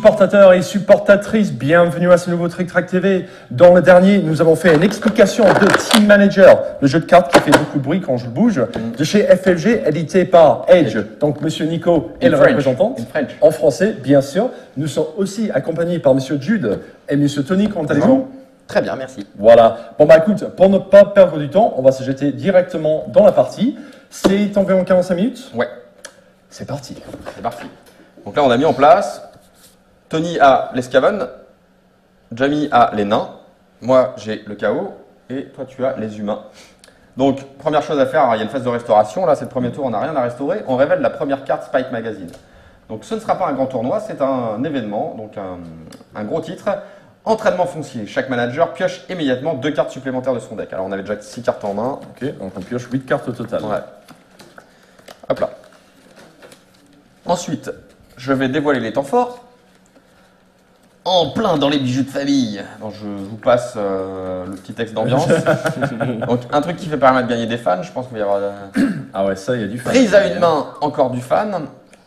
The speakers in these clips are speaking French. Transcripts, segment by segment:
supportateurs et supportatrices, bienvenue à ce nouveau Trick Track TV. Dans le dernier, nous avons fait une explication de Team Manager, le jeu de cartes qui fait beaucoup de bruit quand je le bouge, de chez FFG, édité par Edge. Donc Monsieur Nico est le représentant, en français, bien sûr. Nous sommes aussi accompagnés par Monsieur Jude et Monsieur Tony. Comment allez-vous? Très bien, merci. Voilà. Bon bah écoute, pour ne pas perdre du temps, on va se jeter directement dans la partie. C'est environ 45 minutes. Ouais. C'est parti. C'est parti. Donc là, on a mis en place. Tony a les Scaven, Jamie a les nains, moi j'ai le chaos et toi tu as les humains. Donc première chose à faire, il y a une phase de restauration. Là, c'est le premier tour, on n'a rien à restaurer. On révèle la première carte Spike Magazine. Donc ce ne sera pas un grand tournoi, c'est un événement, donc un gros titre. Entraînement foncier. Chaque manager pioche immédiatement 2 cartes supplémentaires de son deck. Alors on avait déjà 6 cartes en main. Ok, donc on pioche 8 cartes au total. Ouais. Hop là. Ensuite, je vais dévoiler les temps forts. En plein dans les bijoux de famille. Donc je vous passe le petit texte d'ambiance. Donc un truc qui fait permettre de gagner des fans, je pense qu'il va y avoir... Ah ouais, ça, il y a du fan. Prise à une main, encore du fan.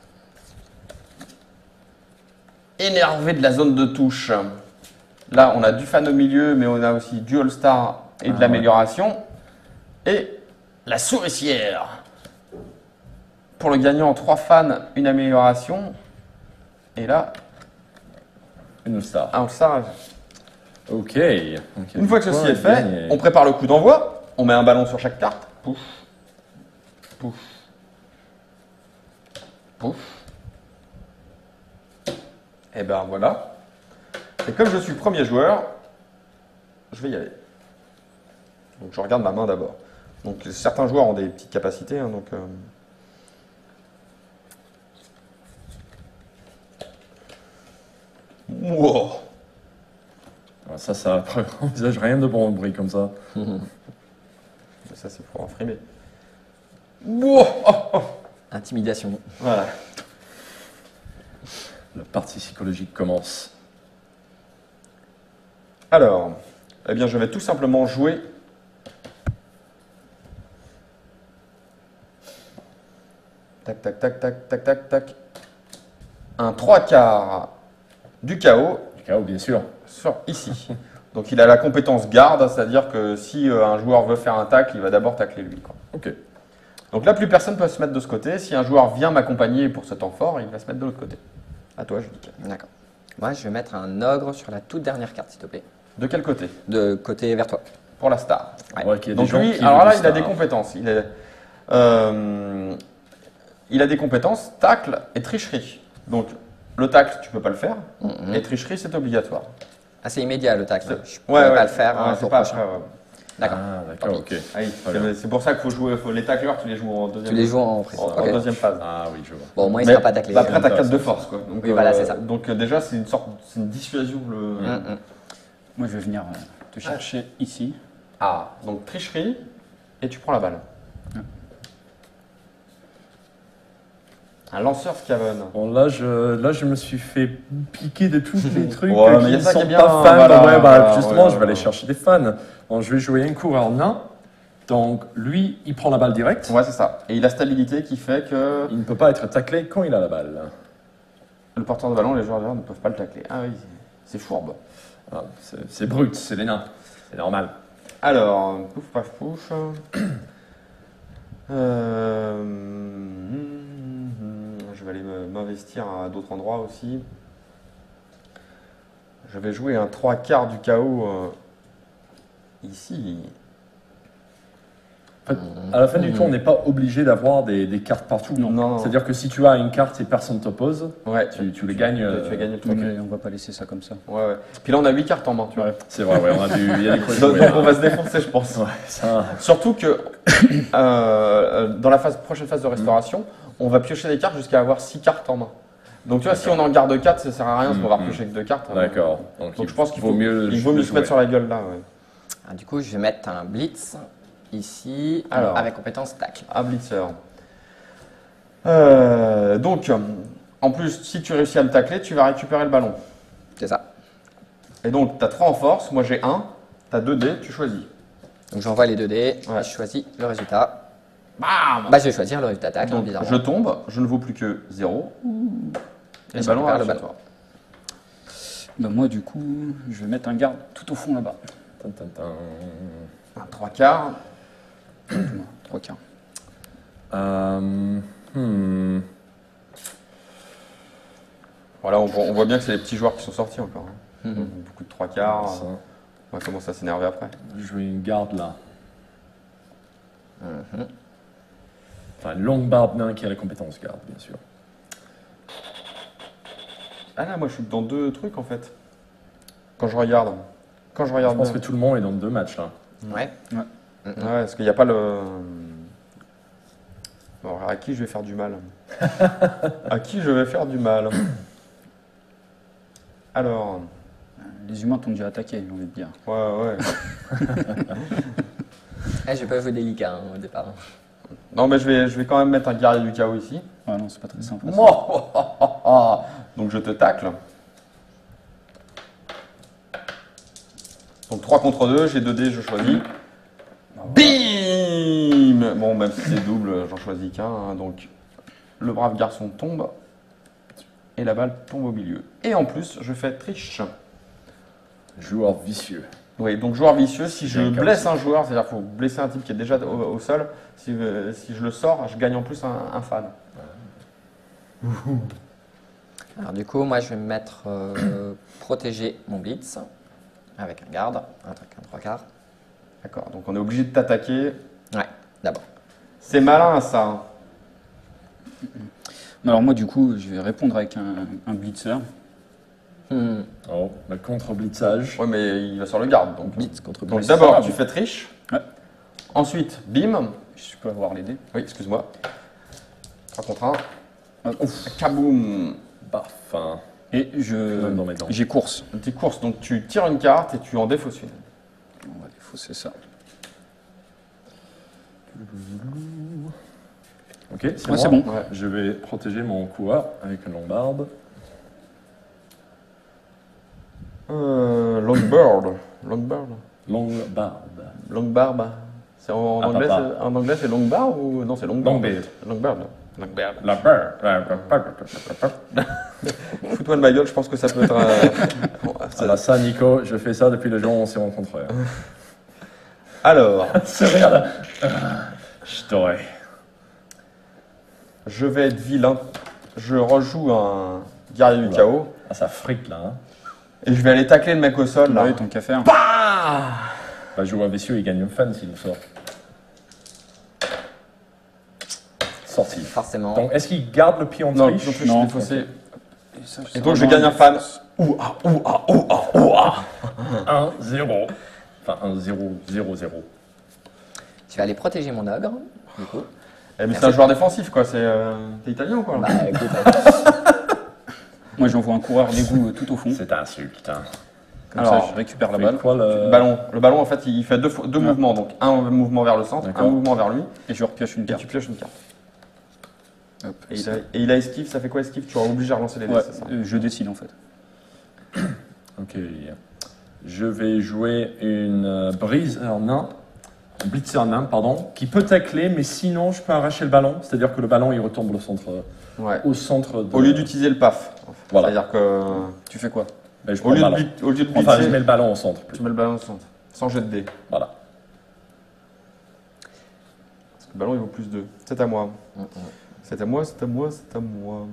Énervé de la zone de touche. Là, on a du fan au milieu, mais on a aussi du All-Star et de l'amélioration. Et la souricière. Pour le gagnant, 3 fans, une amélioration. Et là, une All-Star. un All-Star. Ok. Une fois que ceci est fait, on prépare le coup d'envoi. On met un ballon sur chaque carte. Pouf. Pouf. Pouf. Et ben voilà. Et comme je suis le premier joueur, je vais y aller. Donc je regarde ma main d'abord. Donc certains joueurs ont des petites capacités. Hein, donc, wow. Ça envisage rien de bon bruit comme ça. Ça c'est pour en frimer. Wow. Intimidation. Voilà. La partie psychologique commence. Alors, eh bien je vais tout simplement jouer tac tac tac tac tac tac tac un 3/4 du chaos. Du chaos, bien sûr. Sur ici. Donc il a la compétence garde, c'est-à-dire que si un joueur veut faire un tacle, il va d'abord tacler lui. Quoi. Ok. Donc là, plus personne peut se mettre de ce côté. Si un joueur vient m'accompagner pour ce temps fort, il va se mettre de l'autre côté. À toi, Judica. D'accord. Moi, je vais mettre un ogre sur la toute dernière carte, s'il te plaît. De quel côté? De côté vers toi. Pour la star. Ouais. Ouais, qu'il y a des Donc gens lui, qui alors veulent là, du il a star. des compétences. Il a des compétences tacle et tricherie. Donc le tacle, tu peux pas le faire. Et tricherie, c'est obligatoire. Ah, c'est immédiat le tacle. Je ne Ouais, pourrais pas le faire Ouais, un c'est tour pas prochain. après, ouais. D'accord. Ah, d'accord, ok. Ah oui, Très bien. c'est pour ça qu'il faut jouer. Les tacleurs, tu les joues en deuxième. Tu les joues en précision. en Ok. deuxième phase. Ah oui, je vois. Bon, moi, il ne Mais sera pas taclé. bah, après, t'as 4 de intéressant. force, quoi. Donc, Oui, voilà, c'est ça. Donc déjà, c'est une dissuasion. Moi, je vais venir te chercher ici. Ah, donc tricherie, et tu prends la balle. Un lanceur Scaven. Bon, là, je me suis fait piquer de tous les trucs Ouais, mais qui y a ne ça qui sont est bien, pas fans. voilà, Ouais, voilà, justement, ouais, je vais aller chercher des fans. Bon, je vais jouer un coureur nain. Donc, lui, il prend la balle directe. Ouais, c'est ça. Et il a stabilité qui fait que Il ne peut pas être taclé quand il a la balle. le porteur de ballon, les joueurs ne peuvent pas le tacler. Ah oui, c'est fourbe. Ah, c'est brut, c'est des nains. C'est normal. Alors, pouf, paf, pouf. Je vais aller m'investir à d'autres endroits aussi. Je vais jouer un 3/4 du chaos ici. En fait, à la fin du tour, on n'est pas obligé d'avoir des cartes partout. Non. C'est-à-dire que si tu as une carte et personne t'oppose, Ouais, tu les gagnes. tu vas gagner le truc. Mais on va pas laisser ça comme ça. Ouais. Puis là, on a 8 cartes en main, tu vois. C'est vrai, ouais, il y a des quoi Donc, jouer, on va se défoncer, je pense. Ouais, ça. Surtout que dans la prochaine phase de restauration, on va piocher des cartes jusqu'à avoir 6 cartes en main. Donc tu vois, si on en garde 4, ça sert à rien, parce qu'on va repiocher que 2 cartes. D'accord. Donc je pense qu'il vaut mieux se mettre sur la gueule là. Ouais. Ah, du coup, je vais mettre un blitz ici Alors. avec compétence tacle. Ah, Blitzer. Donc, en plus, si tu réussis à me tacler, tu vas récupérer le ballon. C'est ça. Et donc, tu as 3 en force, moi j'ai 1, tu as 2 dés, tu choisis. Donc j'envoie les 2 dés Ouais. et je choisis le résultat. Bam Bah, je vais choisir le résultat tacle, Donc, bizarrement. je tombe, je ne vaux plus que 0. Et Et le je ballon récupère arrive le sur ballon. toi. Bah, moi, du coup, je vais mettre un garde tout au fond là-bas. Tin, tin, tin. Un 3/4. Dis-moi, 3/4. Euh, hmm. Voilà, on voit bien que c'est les petits joueurs qui sont sortis encore. Hein. Mhm. Donc, beaucoup de 3/4. Ça. On va commencer à s'énerver après. Je jouer une garde là. Mhm. Enfin, une longue barbe nain qui a la compétence garde, bien sûr. Ah là, moi je suis dans 2 trucs en fait. Quand je regarde. Quand je Je regarde pense que bien. tout le monde est dans 2 matchs là. Ouais. Ouais, parce qu'il n'y a pas le. Bon, alors, à qui je vais faire du mal? À qui je vais faire du mal? Alors. Les humains t'ont déjà attaqué, j'ai envie de dire. Ouais. Eh, j'ai pas joué délicat hein, au départ. Non, mais je vais quand même mettre un guerrier du chaos ici. Ah non, c'est pas très sympa. ça. Moi Donc je te tacle. Donc 3 contre 2, j'ai 2 dés, je choisis. Bim. Bon, même si c'est double, j'en choisis qu'un. Hein, donc le brave garçon tombe. Et la balle tombe au milieu. Et en plus, je fais triche. Joueur vicieux. Oui, donc joueur vicieux, si je C'est un cas blesse aussi. un joueur, c'est-à-dire qu'il faut blesser un type qui est déjà au sol, si je le sors, je gagne en plus un fan. Alors du coup, moi je vais me mettre protéger mon blitz avec un garde, un truc, un 3/4. D'accord, donc on est obligé de t'attaquer. Ouais, d'abord. C'est malin ça. Alors moi, du coup, je vais répondre avec un blitzer. Hmm. Oh, le contre-blitzage. Ouais, mais il va sur le garde. Donc, Blitz contre donc blitz. d'abord, ça, tu mais- fais triche. Ouais. Ensuite, bim. Je peux avoir les dés. Oui, excuse-moi. 3 contre 1. Hop. Kaboum. Baf. Enfin, Et même dans mes dents. j'ai course. Tes courses, donc tu tires une carte et tu en défausses une. On va défausser ça. Ok, c'est Ouais, c'est moi. bon. Ouais. Je vais protéger mon coureur avec une longue barbe. Longbird. Longbird. Longue barbe. Longbarb. C'est en Ah, anglais, papa. en anglais c'est longbarb ou non c'est longbird. Longbeard. Longbird. Longbird. La barbe. Fous-toi de ma gueule, je pense que ça peut être. Ah bah ça, Nico, je fais ça depuis le jour où on s'est rencontrés. Alors, C'est rien là. Je t'aurais. je vais être vilain. Je rejoue un guerrier du Oula. chaos Ah, ça frite là. Hein. et je vais aller tacler le mec au sol. Bah Là. oui, tant qu'à faire. Bah, joueur vicieux, il gagne une fan s'il nous sort. Sorti. Forcément. Donc, est-ce qu'il garde le pied en Non, triche non plus, Non, je suis défaussé. Et, ça, Et donc je gagne un fan. 1-0. Enfin, 1-0-0-0. Je vais aller protéger mon ogre. Du coup. Eh, mais c'est un joueur défensif quoi, t'es italien ou quoi là Bah écoute, Moi, j'envoie un coureur d'égout tout au fond. C'est insulte. Hein. Comme Alors, ça, je récupère la Fait balle. quoi, le... Le ballon en fait il fait deux mouvements, donc un mouvement vers le centre, un D'accord. mouvement vers lui, Et je repioche une et carte. tu pioches une carte. Hop, Et ça. il a esquive, ça fait quoi esquive? Tu es obligé à relancer les dés, Ouais, c'est ça? je décide en fait. Ok. Je vais jouer une brise nain. Un blitzer nain, pardon. Qui peut tacler, mais sinon, je peux arracher le ballon. C'est-à-dire que le ballon, il retombe Ouais. au centre de... Au lieu d'utiliser le PAF. Voilà. C'est-à-dire que Tu fais quoi? Ben, je au prends le lieu, ballon. au lieu de Enfin, je blitzer, mets le ballon au centre. tu mets le ballon au centre, sans jet de dés. Voilà. Parce que le ballon il vaut plus 2. C'est à moi. C'est à moi, c'est à moi, c'est à moi.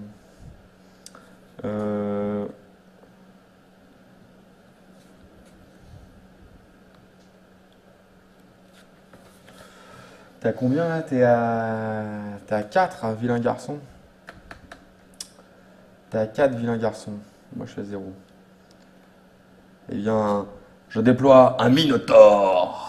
T'es à combien là? T'es à 4, hein, vilain garçon. T'es à 4, vilain garçon. Moi je suis à 0. Eh bien, je déploie un Minotaure.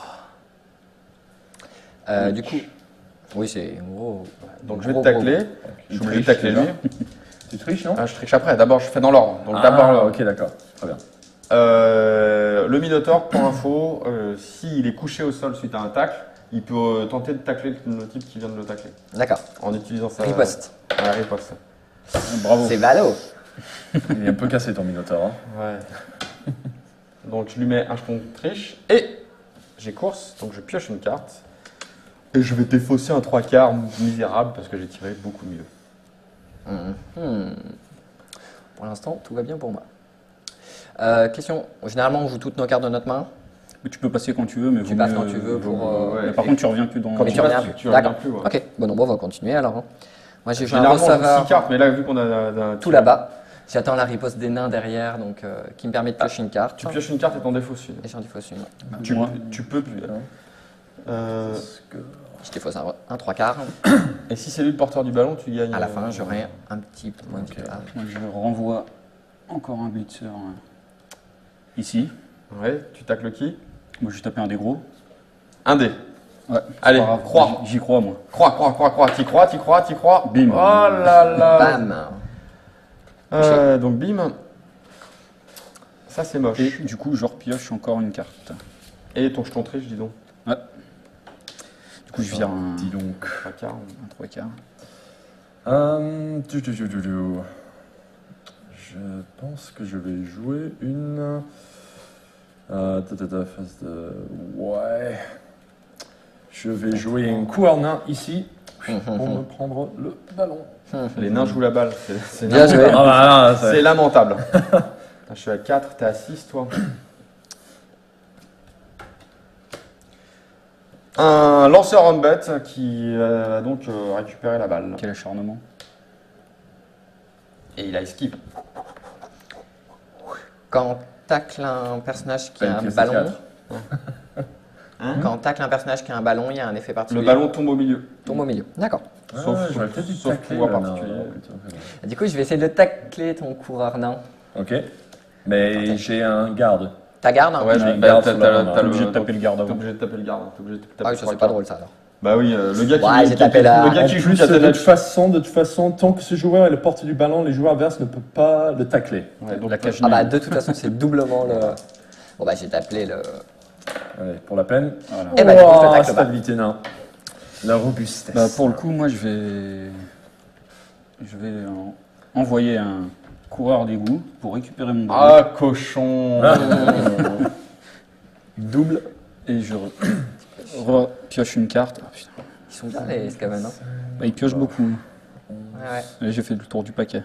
du coup, oui, c'est gros. Donc je vais te Gros, tacler. gros. Je suis obligé de tacler lui. Tu triches, non? Ah, je triche après. D'abord, je fais dans l'ordre. Donc Ah, d'abord, ok, d'accord. Très bien. le Minotaure, pour info, s'il est couché au sol suite à un tacle, il peut tenter de tacler le type qui vient de le tacler. D'accord. En utilisant sa Riposte. Ouais, riposte. Bravo. C'est ballot. Il est un peu cassé ton Minotaure. Hein. Ouais. Donc je lui mets un jeton de triche et j'ai course, donc je pioche une carte. Et je vais défausser un 3/4 misérable parce que j'ai tiré beaucoup mieux. Mhm. Pour l'instant, tout va bien pour moi. Question, généralement on joue toutes nos cartes de notre main. Mais tu peux passer quand tu veux, mais Tu vaut passes mieux- quand tu veux pour... Mais par contre, tu reviens plus dans. Quand tu reviens tu plus. reviens D'accord. plus, ouais. Ok, bon, donc, on va continuer alors. Hein. Moi j'ai joué un Généralement, on joue receveur 6 cartes, mais là, vu qu'on a tout là-bas. J'attends la riposte des nains derrière, donc qui me permet de piocher une carte. tu pioches une carte et t'en défausses une. Et j'en défausse une. Tu, Moi. tu peux. Je défausse un 3 quarts. Et si c'est lui le porteur du ballon, tu gagnes. À la fin, j'aurai un petit point de victoire. Moi, je renvoie encore un blitzer ici. Ouais, tu tacles qui? Moi, je vais taper un des gros. Un dé. Ouais. Allez, c'est pas grave, crois. J'y crois, moi. Crois. T'y crois. Bim. Oh là là. Bam. Donc bim. Ça c'est moche. Et du coup, je repioche encore une carte. Et ton jeton triche, dis donc. Ouais. Du coup, je vire un Dis donc. 3 quarts. 3 quarts. Je pense que je vais jouer une. Face de. Ouais. Je vais jouer une coureur nain ici pour me prendre le ballon. Les nains jouent la balle. C'est Bien joué. lamentable. Ah bah là, C'est lamentable. Putain, je suis à 4, t'es à 6 toi. Un lanceur en bête qui va donc récupérer la balle. Quel acharnement. Et il a esquive. Quand on tacle un personnage qui a un Avec les ballon, C4. quand on tacle un personnage qui a un ballon, il y a un effet particulier. Le ballon tombe au milieu. tombe au milieu. D'accord. Sauf- j'aurais peut-être dû sauf tacler pouvoir le nain. particulier. Oh, putain. Du coup, je vais essayer de le tacler, ton coureur nain. Ok. Mais j'ai un garde. Ta garde hein Ouais, J'ai mais une garde sur la main. t'as T'es obligé de taper le garde T'es avant. obligé de taper le garde. T'es obligé de taper Ah oui, ça trois c'est pas quarts. drôle ça alors. Bah oui, le gars qui Ouais, j'ai tapé la- le gars qui En joue plus, Catanach. de toute façon, tant que ce joueur est le porteur du ballon, les joueurs adverses ne peuvent pas le tacler. Ouais, donc La cage Ah bah nulle. de toute façon, c'est doublement le... Bon bah j'ai tapé le... Allez, pour la peine. Voilà. Eh ben, du coup, je te tacle pas. Stabilité nain. La robustesse. Bah, pour le coup, moi, je vais envoyer un coureur d'égout pour récupérer mon ballon. Ah, cochon. Double. Et je repioche une carte. Ah, putain. Ils sont bien les Skaven, hein. Bah, il pioche beaucoup. Ouais. Là, j'ai fait le tour du paquet.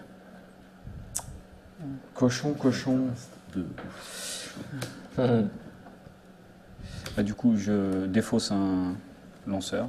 Cochon. ouais. Bah, du coup, je défausse un lanceur.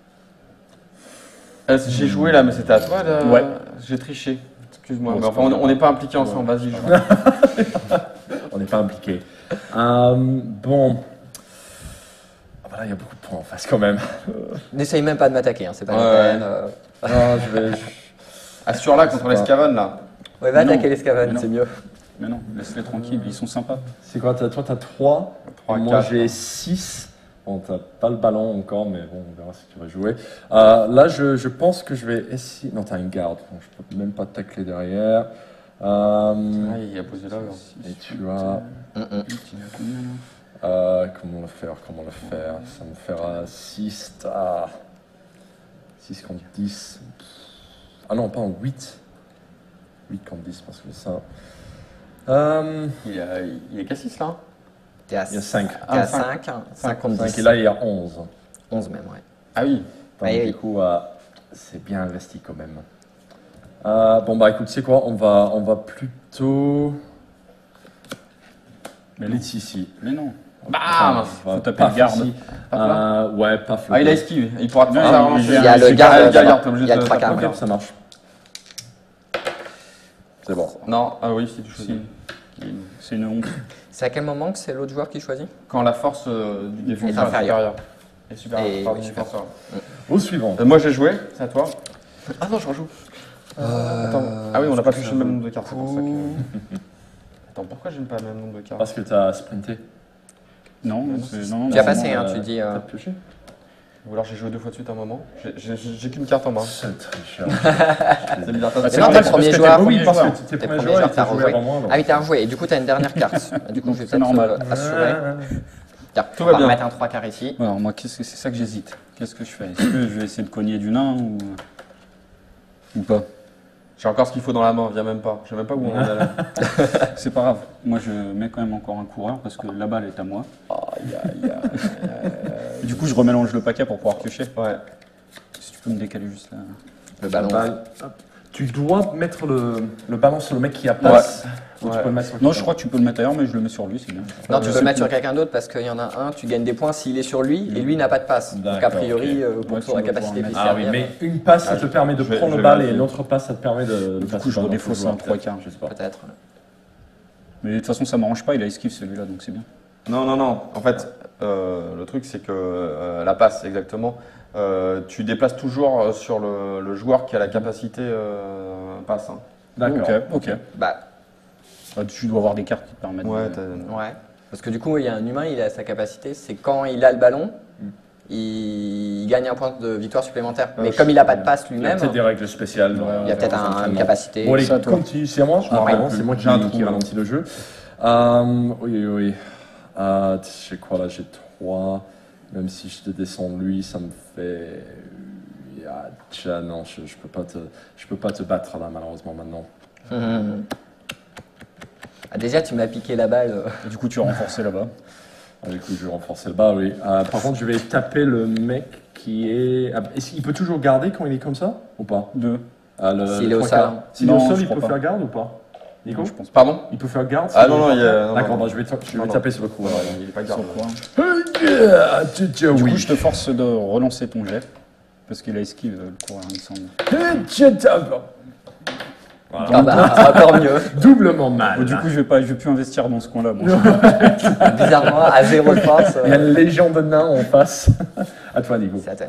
J'ai joué là, mais c'était à toi là. Ouais. J'ai triché. Excuse-moi. Bon, mais c'est enfin, pas grave. on n'est pas impliqués ensemble. Vas-y, joue. On n'est pas impliqué. Bon. Ah, voilà, il y a beaucoup de points en face quand même. N'essaye même pas de m'attaquer, hein, c'est pas Ouais. la peine. Non, je vais. Assure-la contre les Skaven là. Ouais, va Mais non. attaquer les Skaven, Mais non. c'est mieux. Mais non, laisse-les tranquilles, ils sont sympas. C'est quoi toi, t'as 3. 3, Moi, 4. j'ai 6. Bon, t'as pas le ballon encore, mais bon, on verra si tu vas jouer. Là, je pense que je vais essayer. Non, t'as une garde. Bon, je peux même pas te tacler derrière. Ah, il a posé là. Et tu as. Comment le faire Ça me fera 6. 6 contre 10. Ah non, pas en 8. 8 contre 10, parce que ça. Il est qu'à 6 là. T'es à Il y a 5. T'es à 5, 5 contre 5 10. et là, il y a 11. 11 même, ouais. Ah oui. Donc, Oui, oui. du coup, c'est bien investi quand même. Bon, bah écoute, c'est quoi on va plutôt. Mais non. Blitz ici. Mais non. Bam. On va Faut taper paf le garde. ici. Paf là. Ouais, paf. Ah, il a esquivé. Il pourra te Non, forcer à il relancer. y Il y a le Ah, garde, t'es obligé il y a le de 3 taper quarts. le Ok, garde. ça marche. C'est bon. Non, ah oui, si tu choisis. C'est une honte. C'est à quel moment que c'est l'autre joueur qui choisit? Quand la force du défenseur Est est inférieure. supérieure. Est supérieure Et par oui, le défenseur. Au suivant. Moi j'ai joué, c'est à toi. Ah non, je rejoue. Attends. Ah oui, on n'a pas touché le même nombre de cartes, c'est pour ça que. Attends, pourquoi j'aime pas le même nombre de cartes? Parce que t'as sprinté. Non, non, Tu as non, passé, non, hein, tu dis. T'as pioché Ou alors j'ai joué 2 fois de suite à un moment. J'ai qu'une carte en main. C'est tricheur. C'est bizarre. Mais c'est non, normal, t'es le parce premier que joueur. t'es Oui, premier parce joueur. que t'es T'es premier premier joueur et joueur, t'as t'as joué rejoué. avant moi. donc. Ah oui, t'as rejoué. Et du coup, t'as une dernière carte. Du coup, je vais C'est peut-être normal. assurer. Tiens, Tout on va va bien. mettre un 3 quarts ici. Alors moi, c'est ça que j'hésite. Qu'est-ce que je fais? Est-ce que je vais essayer de cogner du nain ou pas? J'ai encore ce qu'il faut dans la main, viens même pas. Je sais même pas où on est là. C'est pas grave. Moi, je mets quand même encore un coureur parce que la balle est à moi. Et du coup, je remélange le paquet pour pouvoir piocher. Ouais. Si tu peux me décaler juste là. Le ballon. Balle. Tu dois mettre le ballon sur le mec qui a passe. Ou tu Ouais. peux le mettre sur Non, quelqu'un. je crois que tu peux le mettre ailleurs, mais je le mets sur lui, c'est bien. Non, tu je peux sais le mettre plus. sur quelqu'un d'autre parce qu'il y en a un, tu gagnes des points s'il est sur lui et lui n'a pas de passe. Donc a D'accord, priori, Ouais, pour tu toi, la dois capacité de pouvoir lui Ah oui, servir, mais une passe, ça Ah, te permet de je vais- prendre je le vais bal et vérifier. l'autre passe, ça te permet de Du coup, je redéfausse un 3/4. Je sais pas. peut-être. Mais de toute façon, ça m'arrange pas, il a esquive celui-là, donc c'est bien. Non, non, non. En fait, le truc, c'est que la passe, exactement, tu déplaces toujours sur le joueur qui a la capacité passe. Hein. D'accord. Ok. Bah, Ah, tu dois avoir des cartes qui te permettent Ouais, de... ouais. Parce que du coup, il y a un humain, il a sa capacité, c'est quand il a le ballon, il gagne un point de victoire supplémentaire. Mais comme il n'a pas de passe Il y a lui-même, peut-être des règles spéciales. il y a peut-être une capacité. Bon, allez, Ça, toi. continue. C'est à moi, je me Ah, rappelle, ouais. hein, c'est moi J'ai un trou, qui ralentit le jeu. Oui. J'ai quoi là? J'ai 3. Même si je te descends lui, ça me fait. Ah, tiens, non, je peux pas te battre là, malheureusement, maintenant. Ah, déjà, tu m'as piqué la balle. Et du coup, tu as renforcé là-bas. Ah, du coup, je vais renforcer le bas, oui. Par contre, je vais taper le mec qui est. Est-ce qu'il peut toujours garder quand il est comme ça ou pas? 2. S'il est au sol. S'il est au Non, sol, je il peut crois pas. faire garde ou pas? Nico? Je pense pas. Pardon? Il peut faire garde? Ah s'il non, est non, par il y terre a- non, D'accord, non. bah, je vais Non, non. taper sur le coup. alors. Il est pas Sur garde. quoi Du coup, Oui. je te force de relancer ton jet. Parce qu'il a esquive le coureur, il me semble. Ah bah, encore mieux. Doublement mal. Bon, du coup, je vais plus investir dans ce coin-là. Bon. Bizarrement, à 0 de force. Il y a une légion de nains en face. À toi, Nico. C'est à toi.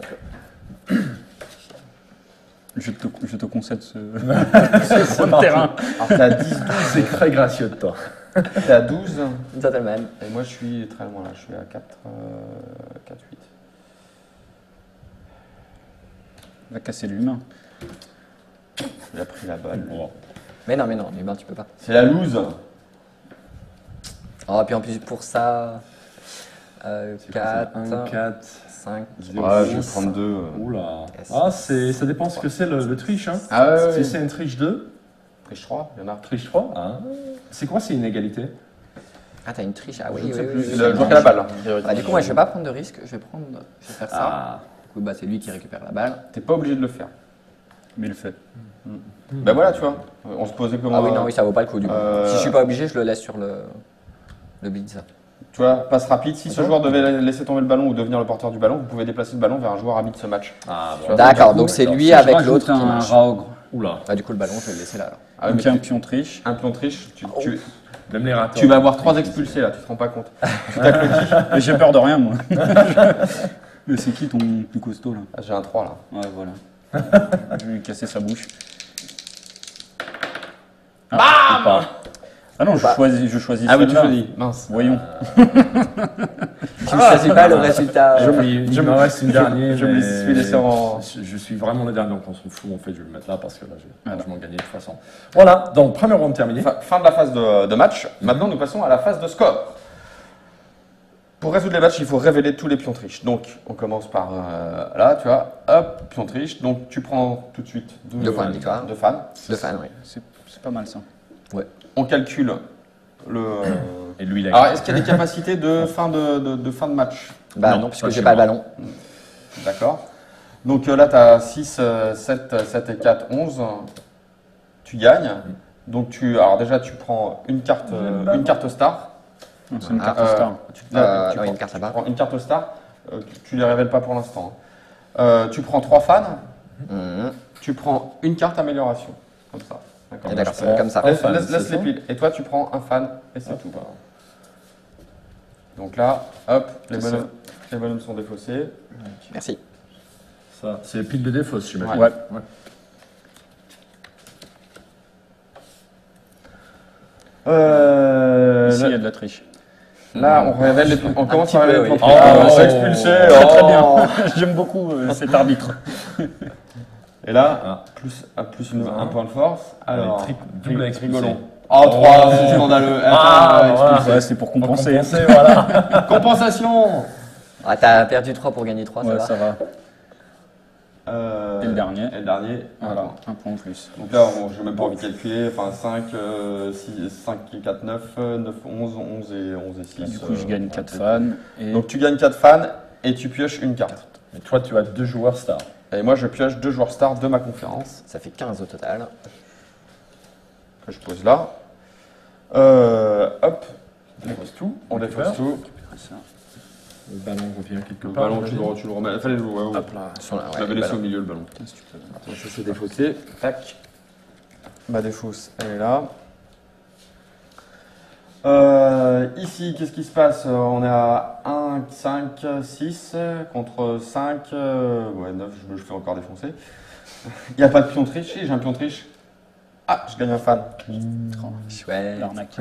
je te concède ce C'est point de terrain. Alors, t'es à 10, C'est très gracieux de toi. t'es à 12. Gentleman. Et moi, je suis très loin là. Je suis à 4, 8. Il va casser l'humain. Il a pris la balle. Mais non, l'humain, tu peux pas. C'est la loose. Oh, puis en plus, pour ça, 4, 1, 4. 5, Ouais, je vais 6. prendre 2. Oula. Yes. Ah, ça dépend ce que c'est le triche. Hein. Ah ouais, Si ouais. c'est une triche 2, Triche 3, il y en a. triche 3, c'est quoi? C'est une égalité? Ah, t'as une triche. Ah Je oui, ne sais oui, plus. oui. C'est le joueur qui a la balle. Hein. Bah, du coup, moi, je vais pas prendre de risque. Je vais faire ça. Ah. Du coup, bah, c'est lui qui récupère la balle. T'es pas obligé de le faire. Mais il le fait. Ben voilà, tu vois. On se posait comment. Ah oui, non, oui, ça vaut pas le coup, du coup. Euh, Si je suis pas obligé, je le laisse sur le blitz. Tu vois, passe rapide. Si ce joueur devait laisser tomber le ballon ou devenir le porteur du ballon, vous pouvez déplacer le ballon vers un joueur ami de ce match. Ah, bon. D'accord, donc c'est lui Si je avec rajoute l'autre qui un marche. raogre. Oula. Ah, du coup, le ballon, je vais le laisser là. Alors. Ah oui, Donc mais un pion triche. un pion triche, Même les ratons. tu vas avoir 3 expulsés là, tu te rends pas compte. Mais j'ai peur de rien, moi. Mais c'est qui ton plus costaud, là? Ah, j'ai un 3 là. Ouais, voilà. Je vais lui casser sa bouche. Ou pas. Ah non, je choisis Ah oui, tu celle-là. choisis. Mince. Voyons. Tu ne choisis pas le résultat. Il me reste une dernière. je me suis laissé en- Je suis vraiment le dernier, donc on s'en fout. En fait, je vais le mettre là parce que là, j'ai Voilà. largement gagné de toute façon. Voilà, donc première round terminée. Fin de la phase de match. Maintenant, nous passons à la phase de score. Pour résoudre les matchs, il faut révéler tous les pions triches. Donc, on commence par là, tu vois, hop, pion triche. Donc, tu prends tout de suite Deux points de victoire. deux fans. De fan, oui. C'est pas mal, ça. On calcule le. Et lui, il a Alors, est-ce qu'il y a des capacités de fin de match? Bah Non, non, puisque pas j'ai chez pas le moi. ballon. D'accord. Donc là, tu as 6, 7 et 4, 11. Tu gagnes. Donc, alors déjà, tu prends une carte star. Non, c'est une Ah, carte star. non, prends- une carte là-bas. tu prends une carte star. Tu les révèles pas pour l'instant. Hein. Tu prends 3 fans. Mhm. Tu prends une carte amélioration. Comme ça. Et d'accord, je c'est prends comme ça. un fan, Laisse c'est les ça piles. Et toi, tu prends un fan et c'est tout. Donc là, hop, les C'est bonhommes sont défaussés. Merci. Ça, c'est pile de défaut, je m'imagine. Ouais. Ici, il y a de la triche. Là, on révèle on commence petit par peu, révéler oui. les points. Oh, c'est expulsé. Très, très oh. bien. J'aime beaucoup cet arbitre. Et là, Ah. plus un point de force. Alors, double expulsé. rigolons. Oh, 3, c'est scandaleux. Ah, Attends, voilà. expulsé. Ouais, c'est pour compenser. Compenser, voilà. Compensation. Ah, t'as perdu 3 pour gagner 3, Ouais, ça ça va. Et le dernier. Et le dernier. Voilà, Voilà. un point en plus. Donc là, je n'ai même pas envie de calculer. Enfin, 5, 4, 9, 11, 11 et 6. Du coup, je gagne 4 fans. Et Donc tu gagnes 4 fans et tu pioches une carte. Mais toi, tu as 2 joueurs stars. Et moi, je pioche 2 joueurs stars de ma conférence, Ça fait 15 au total. que je pose là. Hop, On défausse tout. on défausse tout. Ça. Le ballon revient quelque Le part. ballon, tu j'imagine. le remets. Fallait le jouer. Ouais, Hop là. Sur la, Je ouais, l'avais le laissé au ballon. milieu, le ballon. Putain, si tu peux- Donc ça, c'est défaussé. Tac. Ma défausse, elle est là. Ici, qu'est-ce qui se passe? On est à 1, 5, 6 contre 5. Ouais, 9, je me fais encore défoncer. Il n'y a pas de pion triche. Si, j'ai un pion triche. Ah, je gagne un fan. Chouette. L'arnaque.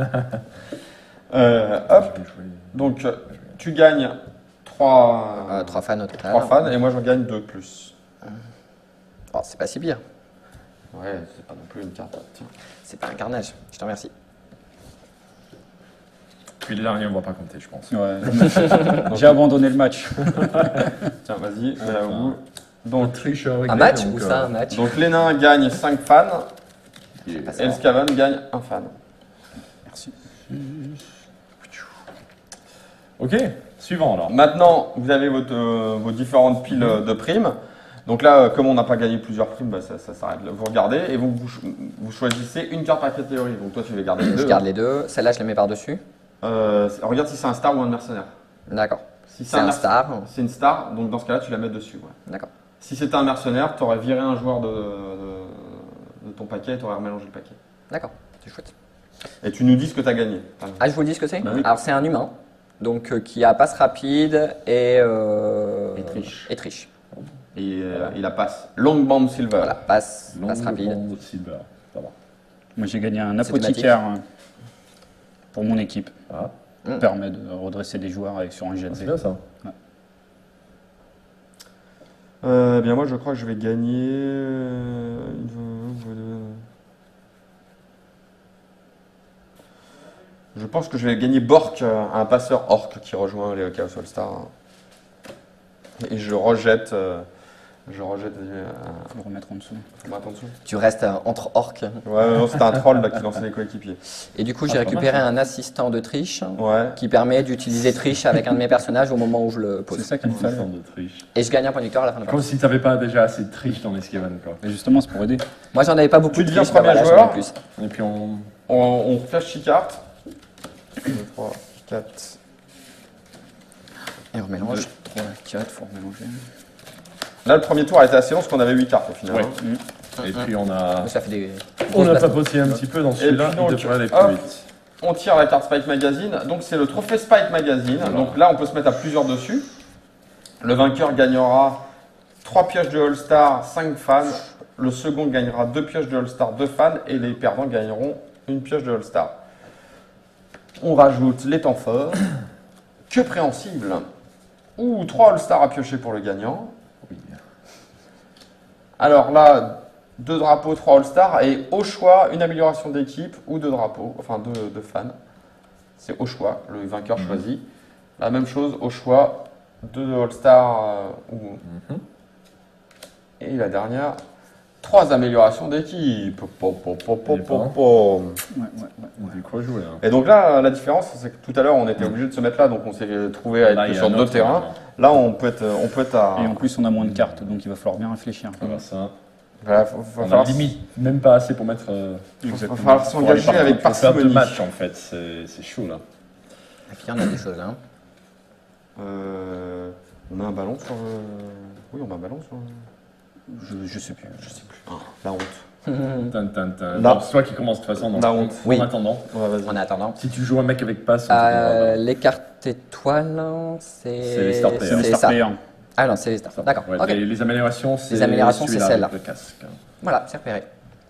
Hop. Donc, tu gagnes 3 3 fans au total. fans et moi, j'en gagne 2 de plus. Oh, c'est pas si pire. Ouais, c'est pas non plus une carte. Tiens. C'est pas un carnage. Je te remercie. Puis les derniers, on va pas compter, je pense. Ouais. J'ai abandonné le match. Tiens, vas-y, mets à vous. Donc, Un match ou ça, un match? donc les nains gagnent 5 fans Pas et ça. le Scaven gagne 1 fan. Merci. Ok, suivant alors. Maintenant, vous avez vos différentes piles de primes. Donc là, comme on n'a pas gagné plusieurs primes, bah, ça s'arrête là. Vous regardez et vous choisissez une carte par catégorie. Donc toi, tu vas garder les deux. Je garde les deux. Celle-là, je les mets par-dessus. Regarde si c'est un star ou un mercenaire. D'accord. Si C'est un merc- star. C'est une star, donc dans ce cas-là, tu la mets dessus. Ouais. D'accord. Si c'était un mercenaire, tu aurais viré un joueur de ton paquet et tu aurais remélangé le paquet. D'accord. C'est chouette. Et tu nous dis ce que tu as gagné. Ah, je vous dis ce que c'est? Bah oui. Alors, c'est un humain. Donc, qui a passe rapide et triche. Et triche. Et il a passe. Longband Silver. Voilà, passe rapide. Long Silver. Ça va. Moi, j'ai gagné un C'est apothicaire pour mon équipe. Ah, Ça permet de redresser des joueurs avec sur un jet de c'est dés. bien ça. Bien moi je crois que je vais gagner je pense que je vais gagner Bork, un passeur orc qui rejoint les Chaos All-Star. Et je rejette Faut le remettre en dessous. Attends dessous. Tu restes entre orques. Ouais, non, c'était un troll là, qui lançait les coéquipiers. Et du coup, j'ai pas récupéré mal, un assistant de triche Ouais. qui permet d'utiliser triche avec un de mes personnages au moment où je le C'est pose. ça qu'il me fallait. de triche. Et je gagne un point de victoire à la fin de la Comme partie. si t'avais pas déjà assez de triche dans les Skaven, quoi. Et justement, c'est pour aider. Moi, j'en avais pas beaucoup Tu de deviens triche, mais premier voilà, j'en ai joueur. plus. Et puis On flash 6 cartes. 2, 3, 4. Et on remélange. 3, 4, faut remélanger. Là le premier tour a été assez long parce qu'on avait 8 cartes au final. Ouais. hein. Et puis on a Ça fait des. on a grosses papoté un petit peu dans celui-là, puis donc, il devrait aller hop. plus vite. On tire la carte Spike Magazine, donc c'est le trophée Spike Magazine. Voilà. Donc là, on peut se mettre à plusieurs dessus. Le vainqueur gagnera 3 pioches de All-Star, 5 fans. Le second gagnera 2 pioches de All-Star, 2 fans. Et les perdants gagneront une pioche de All-Star. On rajoute les temps forts. Que préhensible. Ou 3 All-Star à piocher pour le gagnant. Oui. Alors là, 2 drapeaux, 3 All-Stars et au choix, une amélioration d'équipe ou 2 drapeaux, enfin 2 fans. C'est au choix, le vainqueur choisit. La même chose, au choix, 2 All-Stars ou... Et la dernière, 3 améliorations d'équipe. pas. Du quoi jouer, hein. Et donc là, la différence, c'est que tout à l'heure, on était obligé de se mettre là, donc on s'est trouvé à Là, être il y a sur un 2 autre, terrains. maintenant. Là, on peut être à... Et en plus, on a moins de cartes, donc il va falloir bien réfléchir. Voilà, ça. Voilà, va On a falloir, limite même pas assez pour mettre. va falloir pour aller s'engager avec pour faire 2 parcimonie. matchs en fait, c'est chaud là. Et puis, il y en a des choses là. On a un ballon sur... Oui, on a un ballon sur... Je sais plus. La honte. Là, Là. c'est toi qui commence de toute façon. Donc, La honte. Oui. En attendant, Ouais, vas-y. En attendant. si tu joues un mec avec passe, on te donnera, Les cartes étoiles, c'est. C'est les star players. C'est les c'est star ça. players. Ah non, c'est les stars. D'accord. Ouais, Ok. les améliorations, c'est Les améliorations, c'est celui-là celle-là. avec le casque. Voilà, c'est repéré.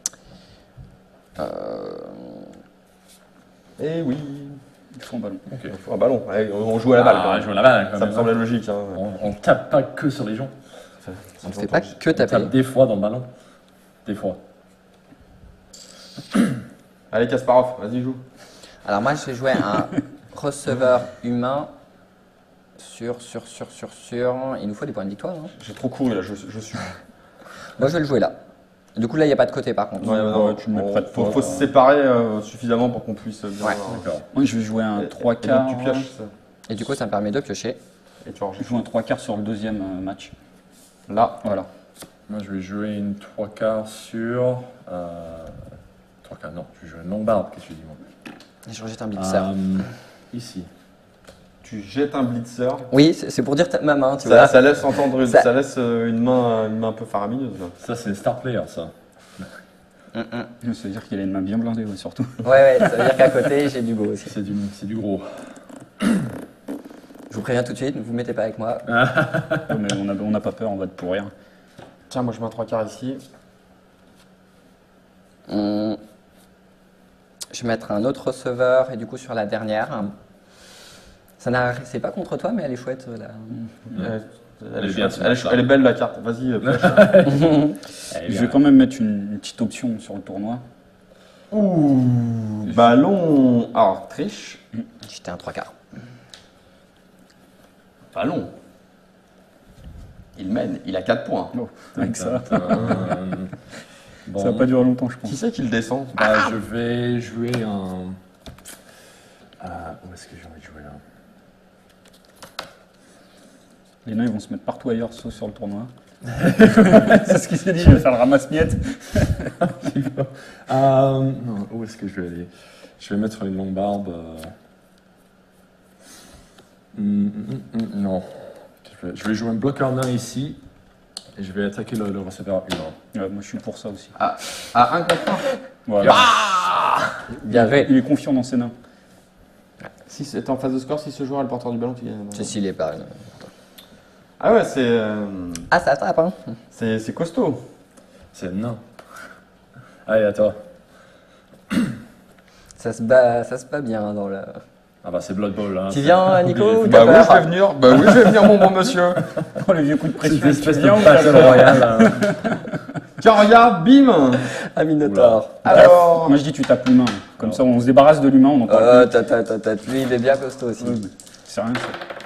Eh oui. Il faut un ballon. Ok. Il faut un ballon. Ouais, on joue à la balle. quand Ah, même. jouer à la balle quand Ça même. me semblait logique. Hein. On tape pas que sur les gens. On ne fait pas que On taper. tape des fois dans le ballon. Des fois. Allez, Kasparov, vas-y, joue. Alors moi, j'ai joué un receveur humain sur. Il nous faut des points de victoire. Hein. J'ai trop couru là, je suis. Moi, je vais le jouer là. Du coup, là, il n'y a pas de côté par contre. Ouais, non, tu me le prêtes faut, pas. faut se séparer suffisamment pour qu'on puisse bien. Ouais. D'accord. Moi, je vais jouer un Et 3 donc, quarts. tu pioches ça. Et du coup, ça me permet de piocher. Et tu Je enregistres. joue un 3 quarts sur le deuxième match. Là. Voilà. Moi, je vais jouer une 3/4 sur. 3/4, non, je vais jouer une longue barbe. Qu'est-ce que je dis, moi Je rejette un blitzer. Ici. Tu jettes un blitzer. Oui, c'est pour dire ma main, tu vois. Ça laisse entendre, Ça- ça laisse une main un peu faramineuse. Là. Ça, c'est Star Player, ça. Mm. Ça veut dire qu'il a une main bien blindée, ouais, surtout. Ouais, ça veut dire qu'à côté, j'ai du beau aussi. C'est du gros. Je vous préviens tout de suite, ne vous mettez pas avec moi. Ouais, mais on n'a pas peur, on va te pourrir. Tiens, moi je mets un 3/4 ici. Je vais mettre un autre receveur et du coup sur la dernière. C'est pas contre toi, mais elle est chouette là. Elle est bien, chouette. Elle est belle la carte. Vas-y, pioche. Je vais quand même mettre une petite option sur le tournoi. Ouh, ballon. Alors, triche. J'étais un 3/4. Ballon. Il mène, il a 4 points. Oh, avec ça, Bon. ça va pas durer longtemps, je pense. Qui c'est qui le descend? Bah, je vais jouer un. Où est-ce que j'ai envie de jouer là? Les nains, ils vont se mettre partout ailleurs, sauf sur le tournoi. C'est ce qu'il s'est dit, je vais faire le ramasse-miettes. Non, où est-ce que je vais aller? Je vais mettre une longue barbe. Non. Je vais jouer un bloqueur nain ici. Et je vais attaquer le receveur humain. Ouais, moi, je suis pour ça aussi. À 1 contre 1. Voilà. Bien joué. Il est confiant dans ses nains. Si c'est en phase de score, si ce joueur est le porteur du ballon, tu gagnes. C'est s'il est pas. Ah ouais, c'est Ah, ça tape, hein. c'est costaud. C'est nain. Allez, à toi. Ça se bat bien dans le. Ah bah c'est Blood Bowl là. Tu viens, Nico, ou Bah t'as oui, peur je vais venir. Bah oui, je vais venir, mon bon monsieur. Oh, le vieux coup de C'est pression. une espèce Tu viens de ou t'as Battle peur Royale. Hein. Tiens, regarde, bim. Un Minotaur. Alors. Moi, je dis tu tapes l'humain. Comme ça, on se débarrasse de l'humain, on en parle plus. Lui, il est bien costaud aussi. Ouais, mais c'est rien, ça.